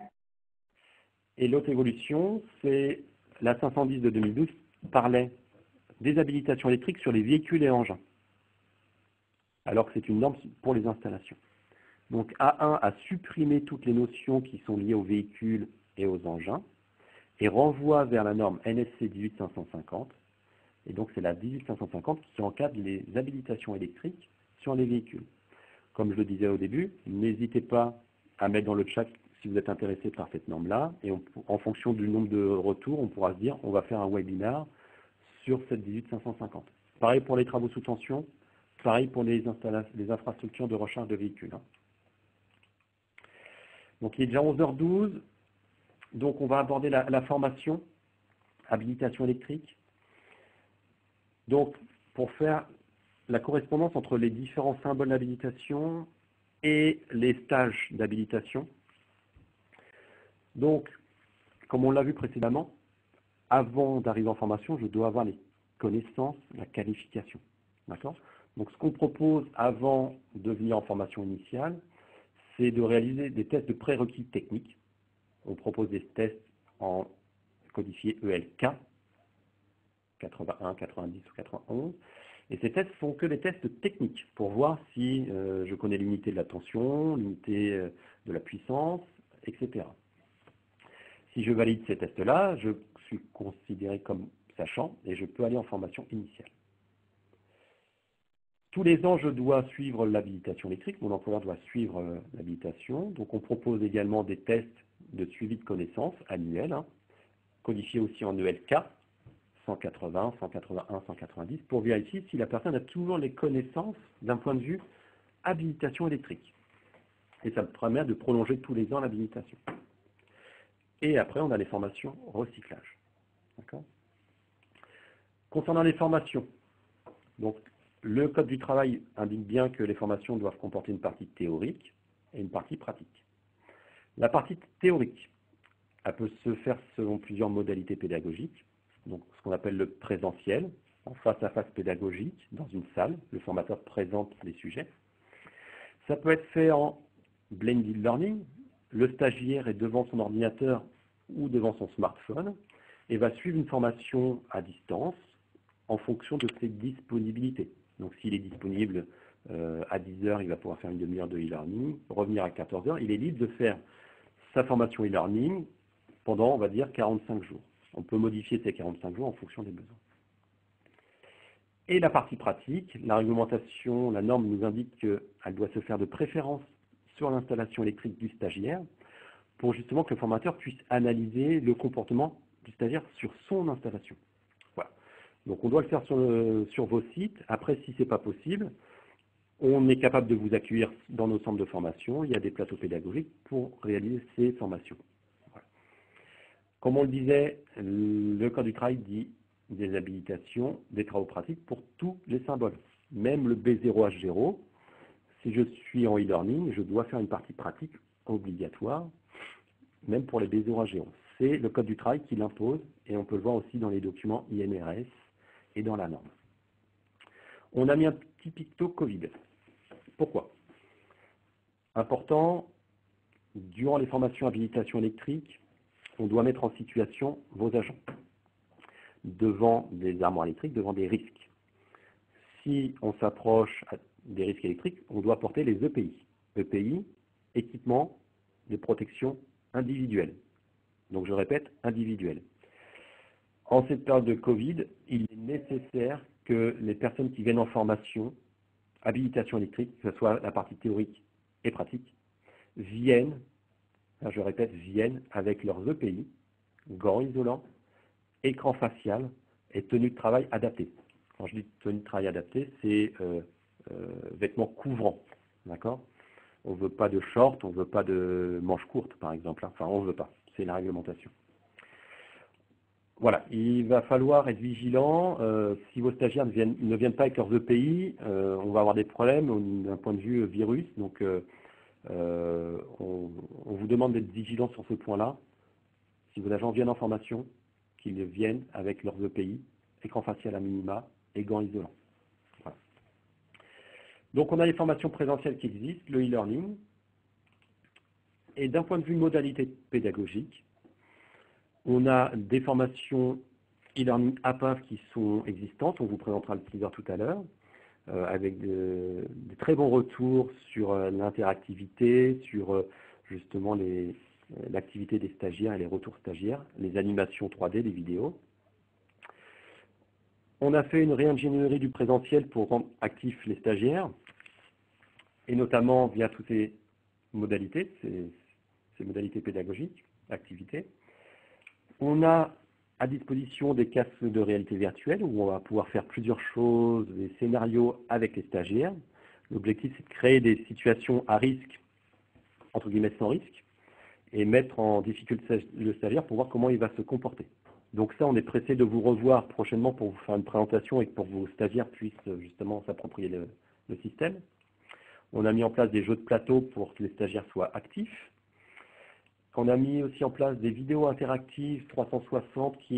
Et l'autre évolution, c'est la cinq cent dix de deux mille douze qui parlait des habilitations électriques sur les véhicules et engins, alors que c'est une norme pour les installations. Donc A un a supprimé toutes les notions qui sont liées aux véhicules et aux engins et renvoie vers la norme N S C dix-huit cinq cent cinquante. Et donc c'est la dix-huit cinq cent cinquante qui encadre les habilitations électriques sur les véhicules. Comme je le disais au début, n'hésitez pas à mettre dans le chat si vous êtes intéressé par cette norme-là. Et on, en fonction du nombre de retours, on pourra se dire on va faire un webinar sur cette dix-huit cinq cent cinquante. Pareil pour les travaux sous tension, pareil pour les, les infrastructures de recharge de véhicules. Hein. Donc il est déjà onze heures douze, donc on va aborder la, la formation, habilitation électrique. Donc pour faire la correspondance entre les différents symboles d'habilitation et les stages d'habilitation. Donc, comme on l'a vu précédemment, avant d'arriver en formation, je dois avoir les connaissances, la qualification. D'accord? Donc ce qu'on propose avant de venir en formation initiale, c'est de réaliser des tests de prérequis techniques. On propose des tests en codifié E L K, quatre-vingt-un, quatre-vingt-dix ou quatre-vingt-onze. Et ces tests sont que des tests techniques pour voir si euh, je connais l'unité de la tension, l'unité euh, de la puissance, et cetera. Si je valide ces tests-là, je suis considéré comme sachant et je peux aller en formation initiale. Tous les ans, je dois suivre l'habilitation électrique. Mon employeur doit suivre euh, l'habilitation. Donc, on propose également des tests de suivi de connaissances annuels, hein, codifiés aussi en E L K, cent quatre-vingts, cent quatre-vingt-un, cent quatre-vingt-dix, pour vérifier si la personne a toujours les connaissances d'un point de vue habilitation électrique. Et ça me permet de prolonger tous les ans l'habilitation. Et après, on a les formations recyclage. D'accord ? Concernant les formations, donc, le Code du travail indique bien que les formations doivent comporter une partie théorique et une partie pratique. La partie théorique, elle peut se faire selon plusieurs modalités pédagogiques. Donc, ce qu'on appelle le présentiel, en face-à-face pédagogique, dans une salle. Le formateur présente les sujets. Ça peut être fait en blended learning. Le stagiaire est devant son ordinateur ou devant son smartphone et va suivre une formation à distance en fonction de ses disponibilités. Donc, s'il est disponible euh, à dix heures, il va pouvoir faire une demi-heure de e-learning, revenir à quatorze heures. Il est libre de faire sa formation e-learning pendant, on va dire, quarante-cinq jours. On peut modifier ces quarante-cinq jours en fonction des besoins. Et la partie pratique, la réglementation, la norme nous indique qu'elle doit se faire de préférence sur l'installation électrique du stagiaire pour justement que le formateur puisse analyser le comportement du stagiaire sur son installation. Voilà. Donc on doit le faire sur, le, sur vos sites. Après, si ce n'est pas possible, on est capable de vous accueillir dans nos centres de formation. Il y a des plateaux pédagogiques pour réaliser ces formations. Voilà. Comme on le disait, le Code du travail dit des habilitations, des travaux pratiques pour tous les symboles. Même le B zéro H zéro, si je suis en e-learning, je dois faire une partie pratique obligatoire, même pour les B zéro H zéro. C'est le Code du travail qui l'impose et on peut le voir aussi dans les documents I N R S et dans la norme. On a mis un petit picto Covid. Pourquoi? Important, durant les formations habilitation électrique, on doit mettre en situation vos agents devant des armoires électriques, devant des risques. Si on s'approche des risques électriques, on doit porter les E P I. E P I, équipement de protection individuelle. Donc je répète, individuel. En cette période de Covid, il est nécessaire que les personnes qui viennent en formation, habilitation électrique, que ce soit la partie théorique et pratique, viennent, je répète, viennent avec leurs E P I, gants isolants, écran facial et tenue de travail adaptée. Quand je dis tenue de travail adaptée, c'est euh, euh, vêtements couvrants, d'accord? On ne veut pas de shorts, on ne veut pas de manches courtes, par exemple. Enfin, on ne veut pas. C'est la réglementation. Voilà, il va falloir être vigilant. Euh, si vos stagiaires ne viennent, ne viennent pas avec leurs E P I, euh, on va avoir des problèmes d'un point de vue euh, virus. Donc, euh, euh, on, on vous demande d'être vigilant sur ce point-là. Si vos agents viennent en formation, qu'ils viennent avec leurs E P I, écran facial à minima et gants isolants. Voilà. Donc, on a les formations présentielles qui existent, le e-learning. Et d'un point de vue modalité pédagogique, on a des formations e-learning A P A V qui sont existantes, on vous présentera le teaser tout à l'heure, euh, avec de, de très bons retours sur euh, l'interactivité, sur euh, justement les, euh, l'activité des stagiaires et les retours stagiaires, les animations trois D, les vidéos. On a fait une réingénierie du présentiel pour rendre actifs les stagiaires, et notamment via toutes ces modalités, ces, ces modalités pédagogiques, activités. On a à disposition des casques de réalité virtuelle où on va pouvoir faire plusieurs choses, des scénarios avec les stagiaires. L'objectif, c'est de créer des situations à risque, entre guillemets sans risque, et mettre en difficulté le stagiaire pour voir comment il va se comporter. Donc ça, on est pressé de vous revoir prochainement pour vous faire une présentation et pour que vos stagiaires puissent justement s'approprier le, le système. On a mis en place des jeux de plateau pour que les stagiaires soient actifs. On a mis aussi en place des vidéos interactives trois cent soixante qui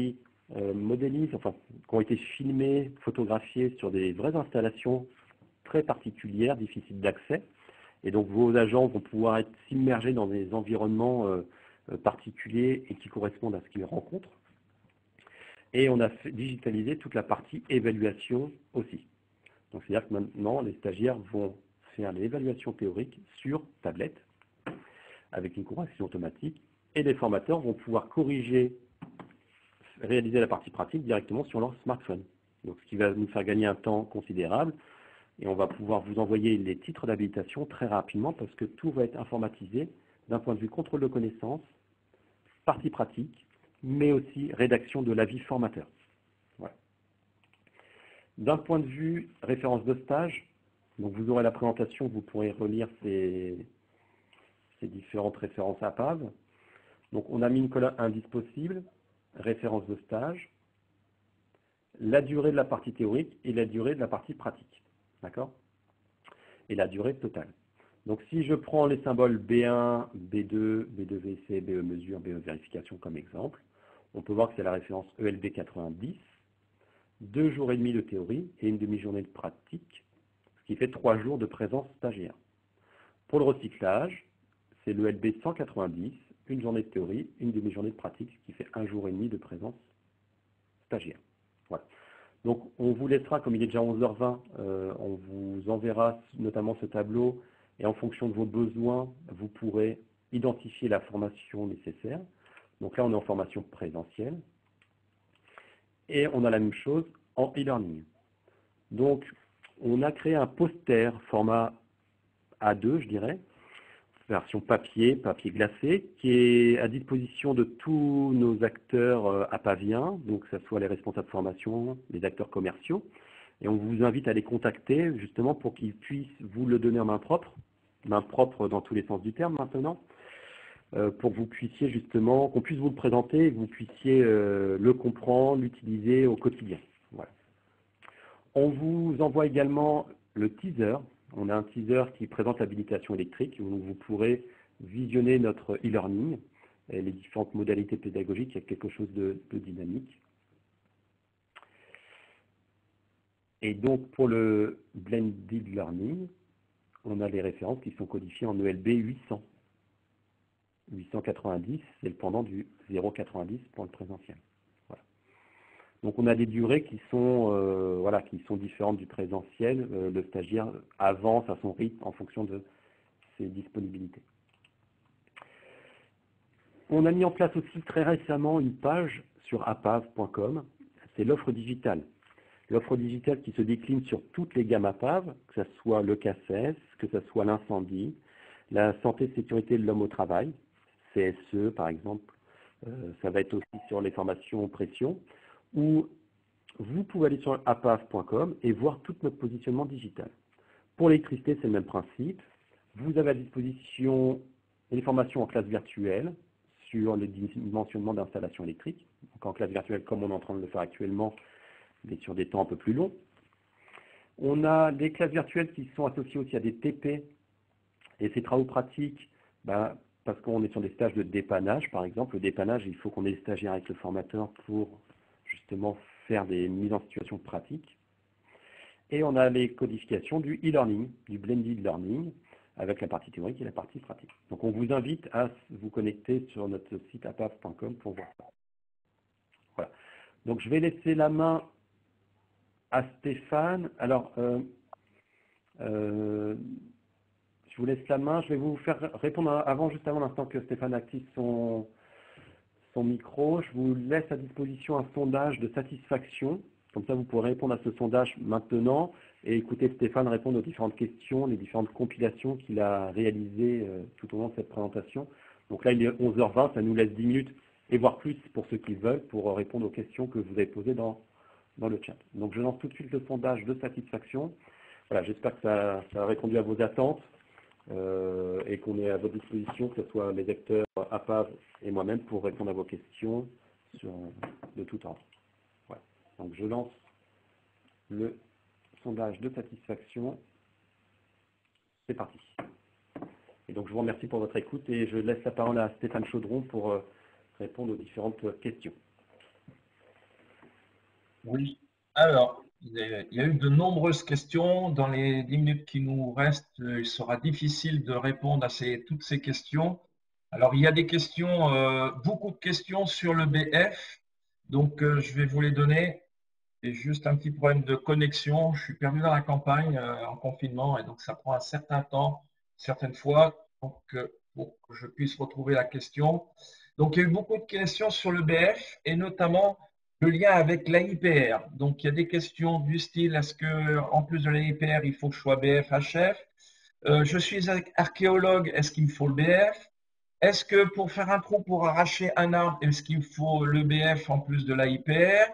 euh, modélisent, enfin, qui ont été filmées, photographiées sur des vraies installations très particulières, difficiles d'accès. Et donc vos agents vont pouvoir être submergés dans des environnements euh, euh, particuliers et qui correspondent à ce qu'ils rencontrent. Et on a fait, digitalisé toute la partie évaluation aussi. Donc c'est-à-dire que maintenant, les stagiaires vont faire l'évaluation théorique sur tablette, avec une correction automatique, et les formateurs vont pouvoir corriger, réaliser la partie pratique directement sur leur smartphone. Donc ce qui va nous faire gagner un temps considérable, et on va pouvoir vous envoyer les titres d'habilitation très rapidement parce que tout va être informatisé d'un point de vue contrôle de connaissances, partie pratique, mais aussi rédaction de l'avis formateur. Voilà. D'un point de vue référence de stage, donc vous aurez la présentation, vous pourrez relire ces, ces différentes références A P A V. Donc on a mis une colonne indice possible, référence de stage, la durée de la partie théorique et la durée de la partie pratique. D'accord? Et la durée totale. Donc si je prends les symboles B un, B deux, B deux V C, B E mesure, B E vérification comme exemple, on peut voir que c'est la référence E L B quatre-vingt-dix, deux jours et demi de théorie et une demi-journée de pratique, ce qui fait trois jours de présence stagiaire. Pour le recyclage, c'est l'E L B cent quatre-vingt-dix, une journée de théorie, une demi-journée de pratique, ce qui fait un jour et demi de présence stagiaire. Voilà. Donc on vous laissera, comme il est déjà onze heures vingt, euh, on vous enverra notamment ce tableau et en fonction de vos besoins, vous pourrez identifier la formation nécessaire. Donc là, on est en formation présentielle et on a la même chose en e-learning. Donc on a créé un poster format A deux, je dirais, version papier, papier glacé, qui est à disposition de tous nos acteurs apaviens, donc que ce soit les responsables de formation, les acteurs commerciaux, et on vous invite à les contacter justement pour qu'ils puissent vous le donner en main propre, main propre dans tous les sens du terme maintenant, euh, pour que vous puissiez justement, qu'on puisse vous le présenter et que vous puissiez euh, le comprendre, l'utiliser au quotidien. Voilà. On vous envoie également le teaser. On a un teaser qui présente l'habilitation électrique, où vous pourrez visionner notre e-learning et les différentes modalités pédagogiques. Il y a quelque chose de, de dynamique. Et donc, pour le Blended Learning, on a les références qui sont codifiées en E L B huit cents. huit cent quatre-vingt-dix, c'est le pendant du zéro virgule quatre-vingt-dix pour le présentiel. Voilà. Donc on a des durées qui sont, euh, voilà, qui sont différentes du présentiel. Euh, le stagiaire avance à son rythme en fonction de ses disponibilités. On a mis en place aussi très récemment une page sur apav point com. C'est l'offre digitale. L'offre digitale qui se décline sur toutes les gammes Apav, que ce soit le C A C E S, que ce soit l'incendie, la santé et sécurité de l'homme au travail, C S E par exemple. Euh, ça va être aussi sur les formations pression, où vous pouvez aller sur apav point com et voir tout notre positionnement digital. Pour l'électricité, c'est le même principe. Vous avez à disposition les formations en classe virtuelle sur le dimensionnement d'installation électrique. Donc en classe virtuelle, comme on est en train de le faire actuellement, mais sur des temps un peu plus longs. On a des classes virtuelles qui sont associées aussi à des T P et ces travaux pratiques, bah, parce qu'on est sur des stages de dépannage, par exemple. Le dépannage, il faut qu'on ait des stagiaires avec le formateur pour justement faire des mises en situation pratiques. Et on a les codifications du e-learning, du blended learning, avec la partie théorique et la partie pratique. Donc on vous invite à vous connecter sur notre site apav point com pour voir ça. Voilà. Donc je vais laisser la main à Stéphane. Alors, euh, euh, je vous laisse la main. Je vais vous faire répondre avant, juste avant l'instant que Stéphane active son, son micro. Je vous laisse à disposition un sondage de satisfaction. Comme ça, vous pourrez répondre à ce sondage maintenant et écouter Stéphane répondre aux différentes questions, les différentes compilations qu'il a réalisées euh, tout au long de cette présentation. Donc là, il est onze heures vingt, ça nous laisse dix minutes et voire plus pour ceux qui veulent pour répondre aux questions que vous avez posées dans dans le chat. Donc je lance tout de suite le sondage de satisfaction. Voilà, j'espère que ça, ça a répondu à vos attentes euh, et qu'on est à votre disposition, que ce soit les acteurs Apav et moi-même, pour répondre à vos questions sur, de tout ordre. Voilà. Donc je lance le sondage de satisfaction. C'est parti. Et donc je vous remercie pour votre écoute et je laisse la parole à Stéphane Chaudron pour euh, répondre aux différentes questions. Oui. Alors, il y a il y a eu de nombreuses questions. Dans les dix minutes qui nous restent, euh, il sera difficile de répondre à ces- toutes ces questions. Alors, il y a des questions, euh, beaucoup de questions sur le B F. Donc, euh, je vais vous les donner. J'ai juste un petit problème de connexion. Je suis perdu dans la campagne, euh, en confinement, et donc ça prend un certain temps, certaines fois, donc, euh, pour que je puisse retrouver la question. Donc, il y a eu beaucoup de questions sur le B F et notamment le lien avec l'A I P R. Donc, il y a des questions du style, est-ce que en plus de l'A I P R, il faut que je sois B F H F? Euh, je suis archéologue, est-ce qu'il me faut le B F? Est-ce que pour faire un trou pour arracher un arbre, est-ce qu'il faut le B F en plus de l'A I P R?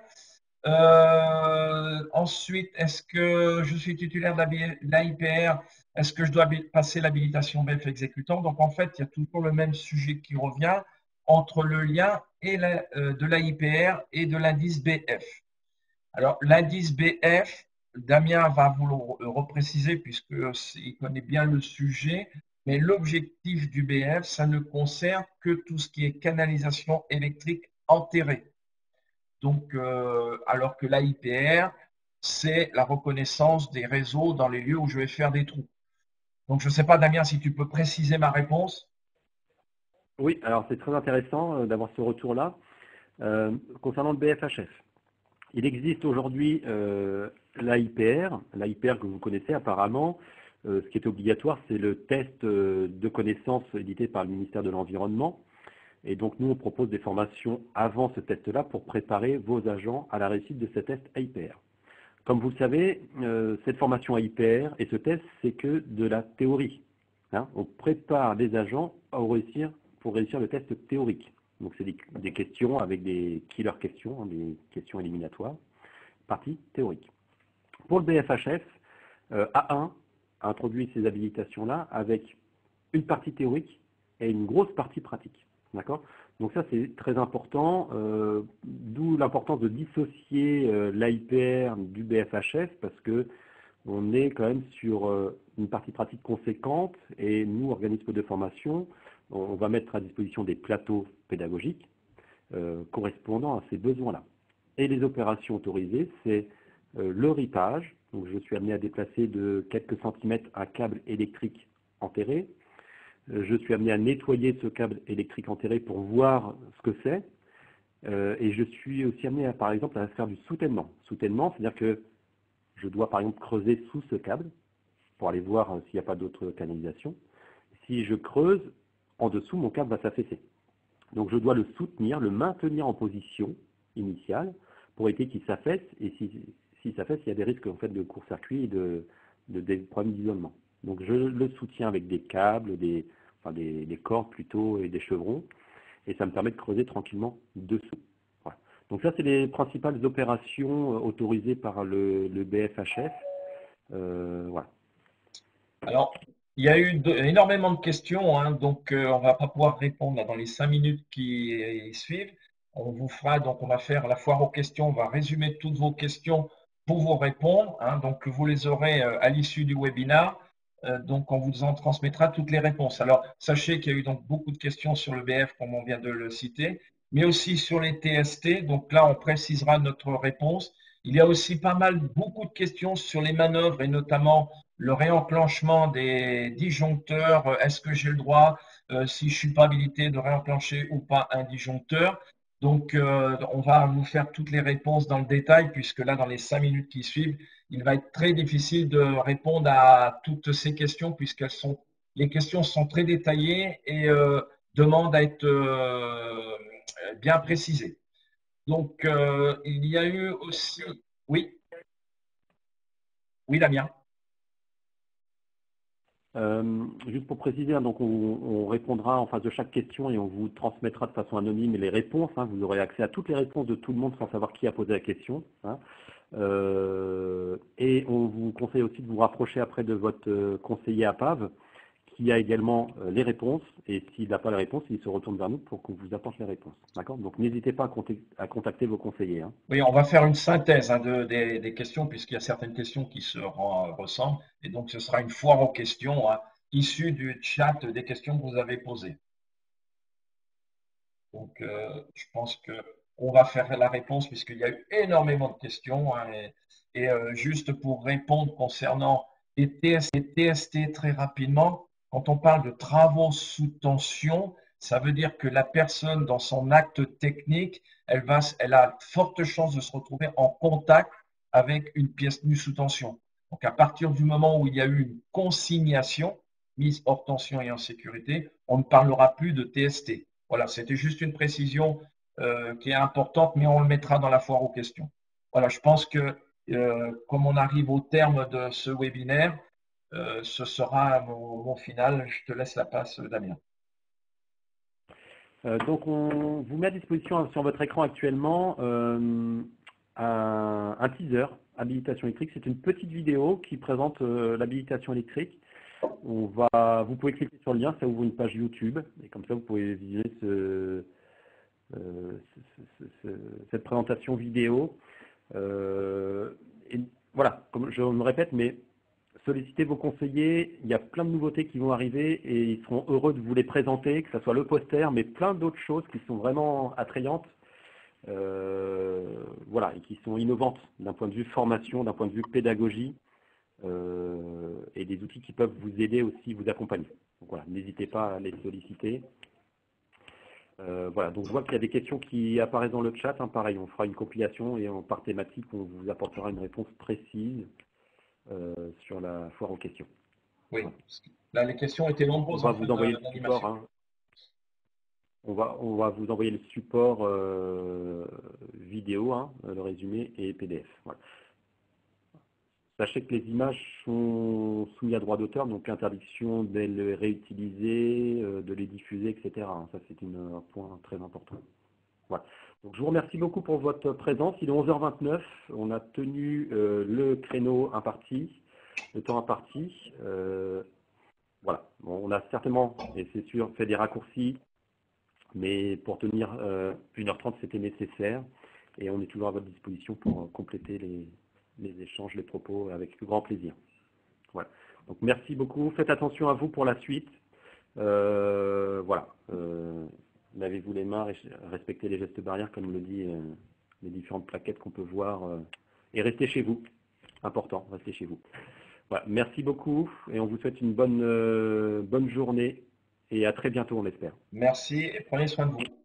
Euh, ensuite, est-ce que je suis titulaire de l'A I P R? Est-ce que je dois passer l'habilitation B F exécutant? Donc, en fait, il y a toujours le même sujet qui revient entre le lien et la, euh, de l'A I P R et de l'indice B F. Alors, l'indice B F, Damien va vous le repréciser puisqu'il connaît bien le sujet, mais l'objectif du B F, ça ne concerne que tout ce qui est canalisation électrique enterrée. Donc, euh, alors que l'A I P R, c'est la reconnaissance des réseaux dans les lieux où je vais faire des trous. Donc, je ne sais pas, Damien, si tu peux préciser ma réponse. Oui, alors c'est très intéressant euh, d'avoir ce retour-là. Euh, concernant le B F H F, il existe aujourd'hui euh, l'A I P R, l'A I P R que vous connaissez apparemment. Euh, ce qui est obligatoire, c'est le test euh, de connaissances édité par le ministère de l'Environnement. Et donc, nous, on propose des formations avant ce test-là pour préparer vos agents à la réussite de ce test A I P R. Comme vous le savez, euh, cette formation A I P R et ce test, c'est que de la théorie. Hein. On prépare les agents à réussir, pour réussir le test théorique. Donc, c'est des, des questions avec des killer questions, hein, des questions éliminatoires, partie théorique. Pour le B F H F, euh, A un a introduit ces habilitations-là avec une partie théorique et une grosse partie pratique. D'accord? Donc ça, c'est très important, euh, d'où l'importance de dissocier euh, l'A I P R du B F H F, parce que on est quand même sur euh, une partie pratique conséquente, et nous, organismes de formation, on, on va mettre à disposition des plateaux pédagogiques euh, correspondant à ces besoins-là. Et les opérations autorisées, c'est euh, le ripage, donc je suis amené à déplacer de quelques centimètres un câble électrique enterré. Je suis amené à nettoyer ce câble électrique enterré pour voir ce que c'est. Euh, et je suis aussi amené, à, par exemple, à faire du soutènement. Soutènement, c'est-à-dire que je dois, par exemple, creuser sous ce câble pour aller voir euh, s'il n'y a pas d'autre canalisation. Si je creuse, en dessous, mon câble va s'affaisser. Donc, je dois le soutenir, le maintenir en position initiale pour éviter qu'il s'affaisse. Et si, s'il s'affaisse, il y a des risques en fait, de court-circuit et de, de, des problèmes d'isolement. Donc, je le soutiens avec des câbles, des, enfin des, des cordes plutôt et des chevrons. Et ça me permet de creuser tranquillement dessous. Voilà. Donc ça, c'est les principales opérations autorisées par le, le B F H F. Euh, voilà. Alors, il y a eu de- énormément de questions, hein, donc euh, on va pas pouvoir répondre là, dans les cinq minutes qui suivent. On vous fera, donc on va faire la foire aux questions, on va résumer toutes vos questions pour vous répondre, hein, donc vous les aurez euh, à l'issue du webinaire. Euh, donc on vous en transmettra toutes les réponses. Alors, sachez qu'il y a eu donc beaucoup de questions sur le B F, comme on vient de le citer, mais aussi sur les T S T. Donc là, on précisera notre réponse. Il y a aussi pas mal, beaucoup de questions sur les manœuvres et notamment le réenclenchement des disjoncteurs. Est-ce que j'ai le droit, euh, si je suis pas habilité, de réenclencher ou pas un disjoncteur? Donc, euh, on va vous faire toutes les réponses dans le détail, puisque là, dans les cinq minutes qui suivent, il va être très difficile de répondre à toutes ces questions, puisqu'elles sont, les questions sont très détaillées et euh, demandent à être euh, bien précisées. Donc, euh, il y a eu aussi, oui, oui, Damien. Euh, juste pour préciser, hein, donc on, on répondra en face de chaque question et on vous transmettra de façon anonyme les réponses. Hein. Vous aurez accès à toutes les réponses de tout le monde sans savoir qui a posé la question. Hein. Euh, et on vous conseille aussi de vous rapprocher après de votre euh, conseiller A P A V qui a également euh, les réponses. Et s'il n'a pas les réponses, il se retourne vers nous pour qu'on vous apporte les réponses. D'accord? Donc n'hésitez pas à, compter, à contacter vos conseillers. Hein. Oui, on va faire une synthèse hein, de, des, des questions, puisqu'il y a certaines questions qui se ren- ressemblent. Et donc, ce sera une foire aux questions hein, issue du chat des questions que vous avez posées. Donc, euh, je pense que on va faire la réponse puisqu'il y a eu énormément de questions. Hein, et et euh, juste pour répondre concernant les T S T, les T S T très rapidement, quand on parle de travaux sous tension, ça veut dire que la personne, dans son acte technique, elle, va, elle a de fortes chances de se retrouver en contact avec une pièce nue sous tension. Donc, à partir du moment où il y a eu une consignation, mise hors tension et en sécurité, on ne parlera plus de T S T. Voilà, c'était juste une précision euh, qui est importante, mais on le mettra dans la foire aux questions. Voilà, je pense que euh, comme on arrive au terme de ce webinaire, euh, ce sera mon, mon final. Je te laisse la passe, Damien. Euh, donc, on vous met à disposition sur votre écran actuellement euh, un, un teaser habilitation électrique. C'est une petite vidéo qui présente euh, l'habilitation électrique. On va, vous pouvez cliquer sur le lien, ça ouvre une page YouTube, et comme ça vous pouvez visionner ce, euh, ce, ce, ce, cette présentation vidéo. Euh, et voilà, comme je me répète, mais sollicitez vos conseillers, il y a plein de nouveautés qui vont arriver et ils seront heureux de vous les présenter, que ce soit le poster, mais plein d'autres choses qui sont vraiment attrayantes, euh, voilà, et qui sont innovantes d'un point de vue formation, d'un point de vue pédagogie, euh, et des outils qui peuvent vous aider aussi, vous accompagner. Donc voilà, n'hésitez pas à les solliciter. Euh, voilà, donc je vois qu'il y a des questions qui apparaissent dans le chat. Hein, pareil, on fera une compilation et en, par thématique, on vous apportera une réponse précise euh, sur la foire aux questions. Oui, voilà. Là, les questions étaient nombreuses. On va vous envoyer le support. Hein. On va, on va vous envoyer le support euh, vidéo, hein, le résumé et P D F. Voilà. Sachez que les images sont soumises à droit d'auteur, donc interdiction de les réutiliser, de les diffuser, et cetera. Ça, c'est un point très important. Voilà. Donc, je vous remercie beaucoup pour votre présence. Il est onze heures vingt-neuf. On a tenu euh, le créneau imparti, le temps imparti. Euh, voilà. Bon, on a certainement, et c'est sûr, fait des raccourcis, mais pour tenir euh, une heure trente, c'était nécessaire. Et on est toujours à votre disposition pour compléter les, les échanges, les propos avec grand plaisir. Voilà. Donc, merci beaucoup. Faites attention à vous pour la suite. Euh, voilà. Euh, Lavez-vous les mains, respectez les gestes barrières, comme le dit euh, les différentes plaquettes qu'on peut voir. Euh, et restez chez vous. Important, restez chez vous. Voilà. Merci beaucoup et on vous souhaite une bonne, euh, bonne journée et à très bientôt, on espère. Merci et prenez soin de vous.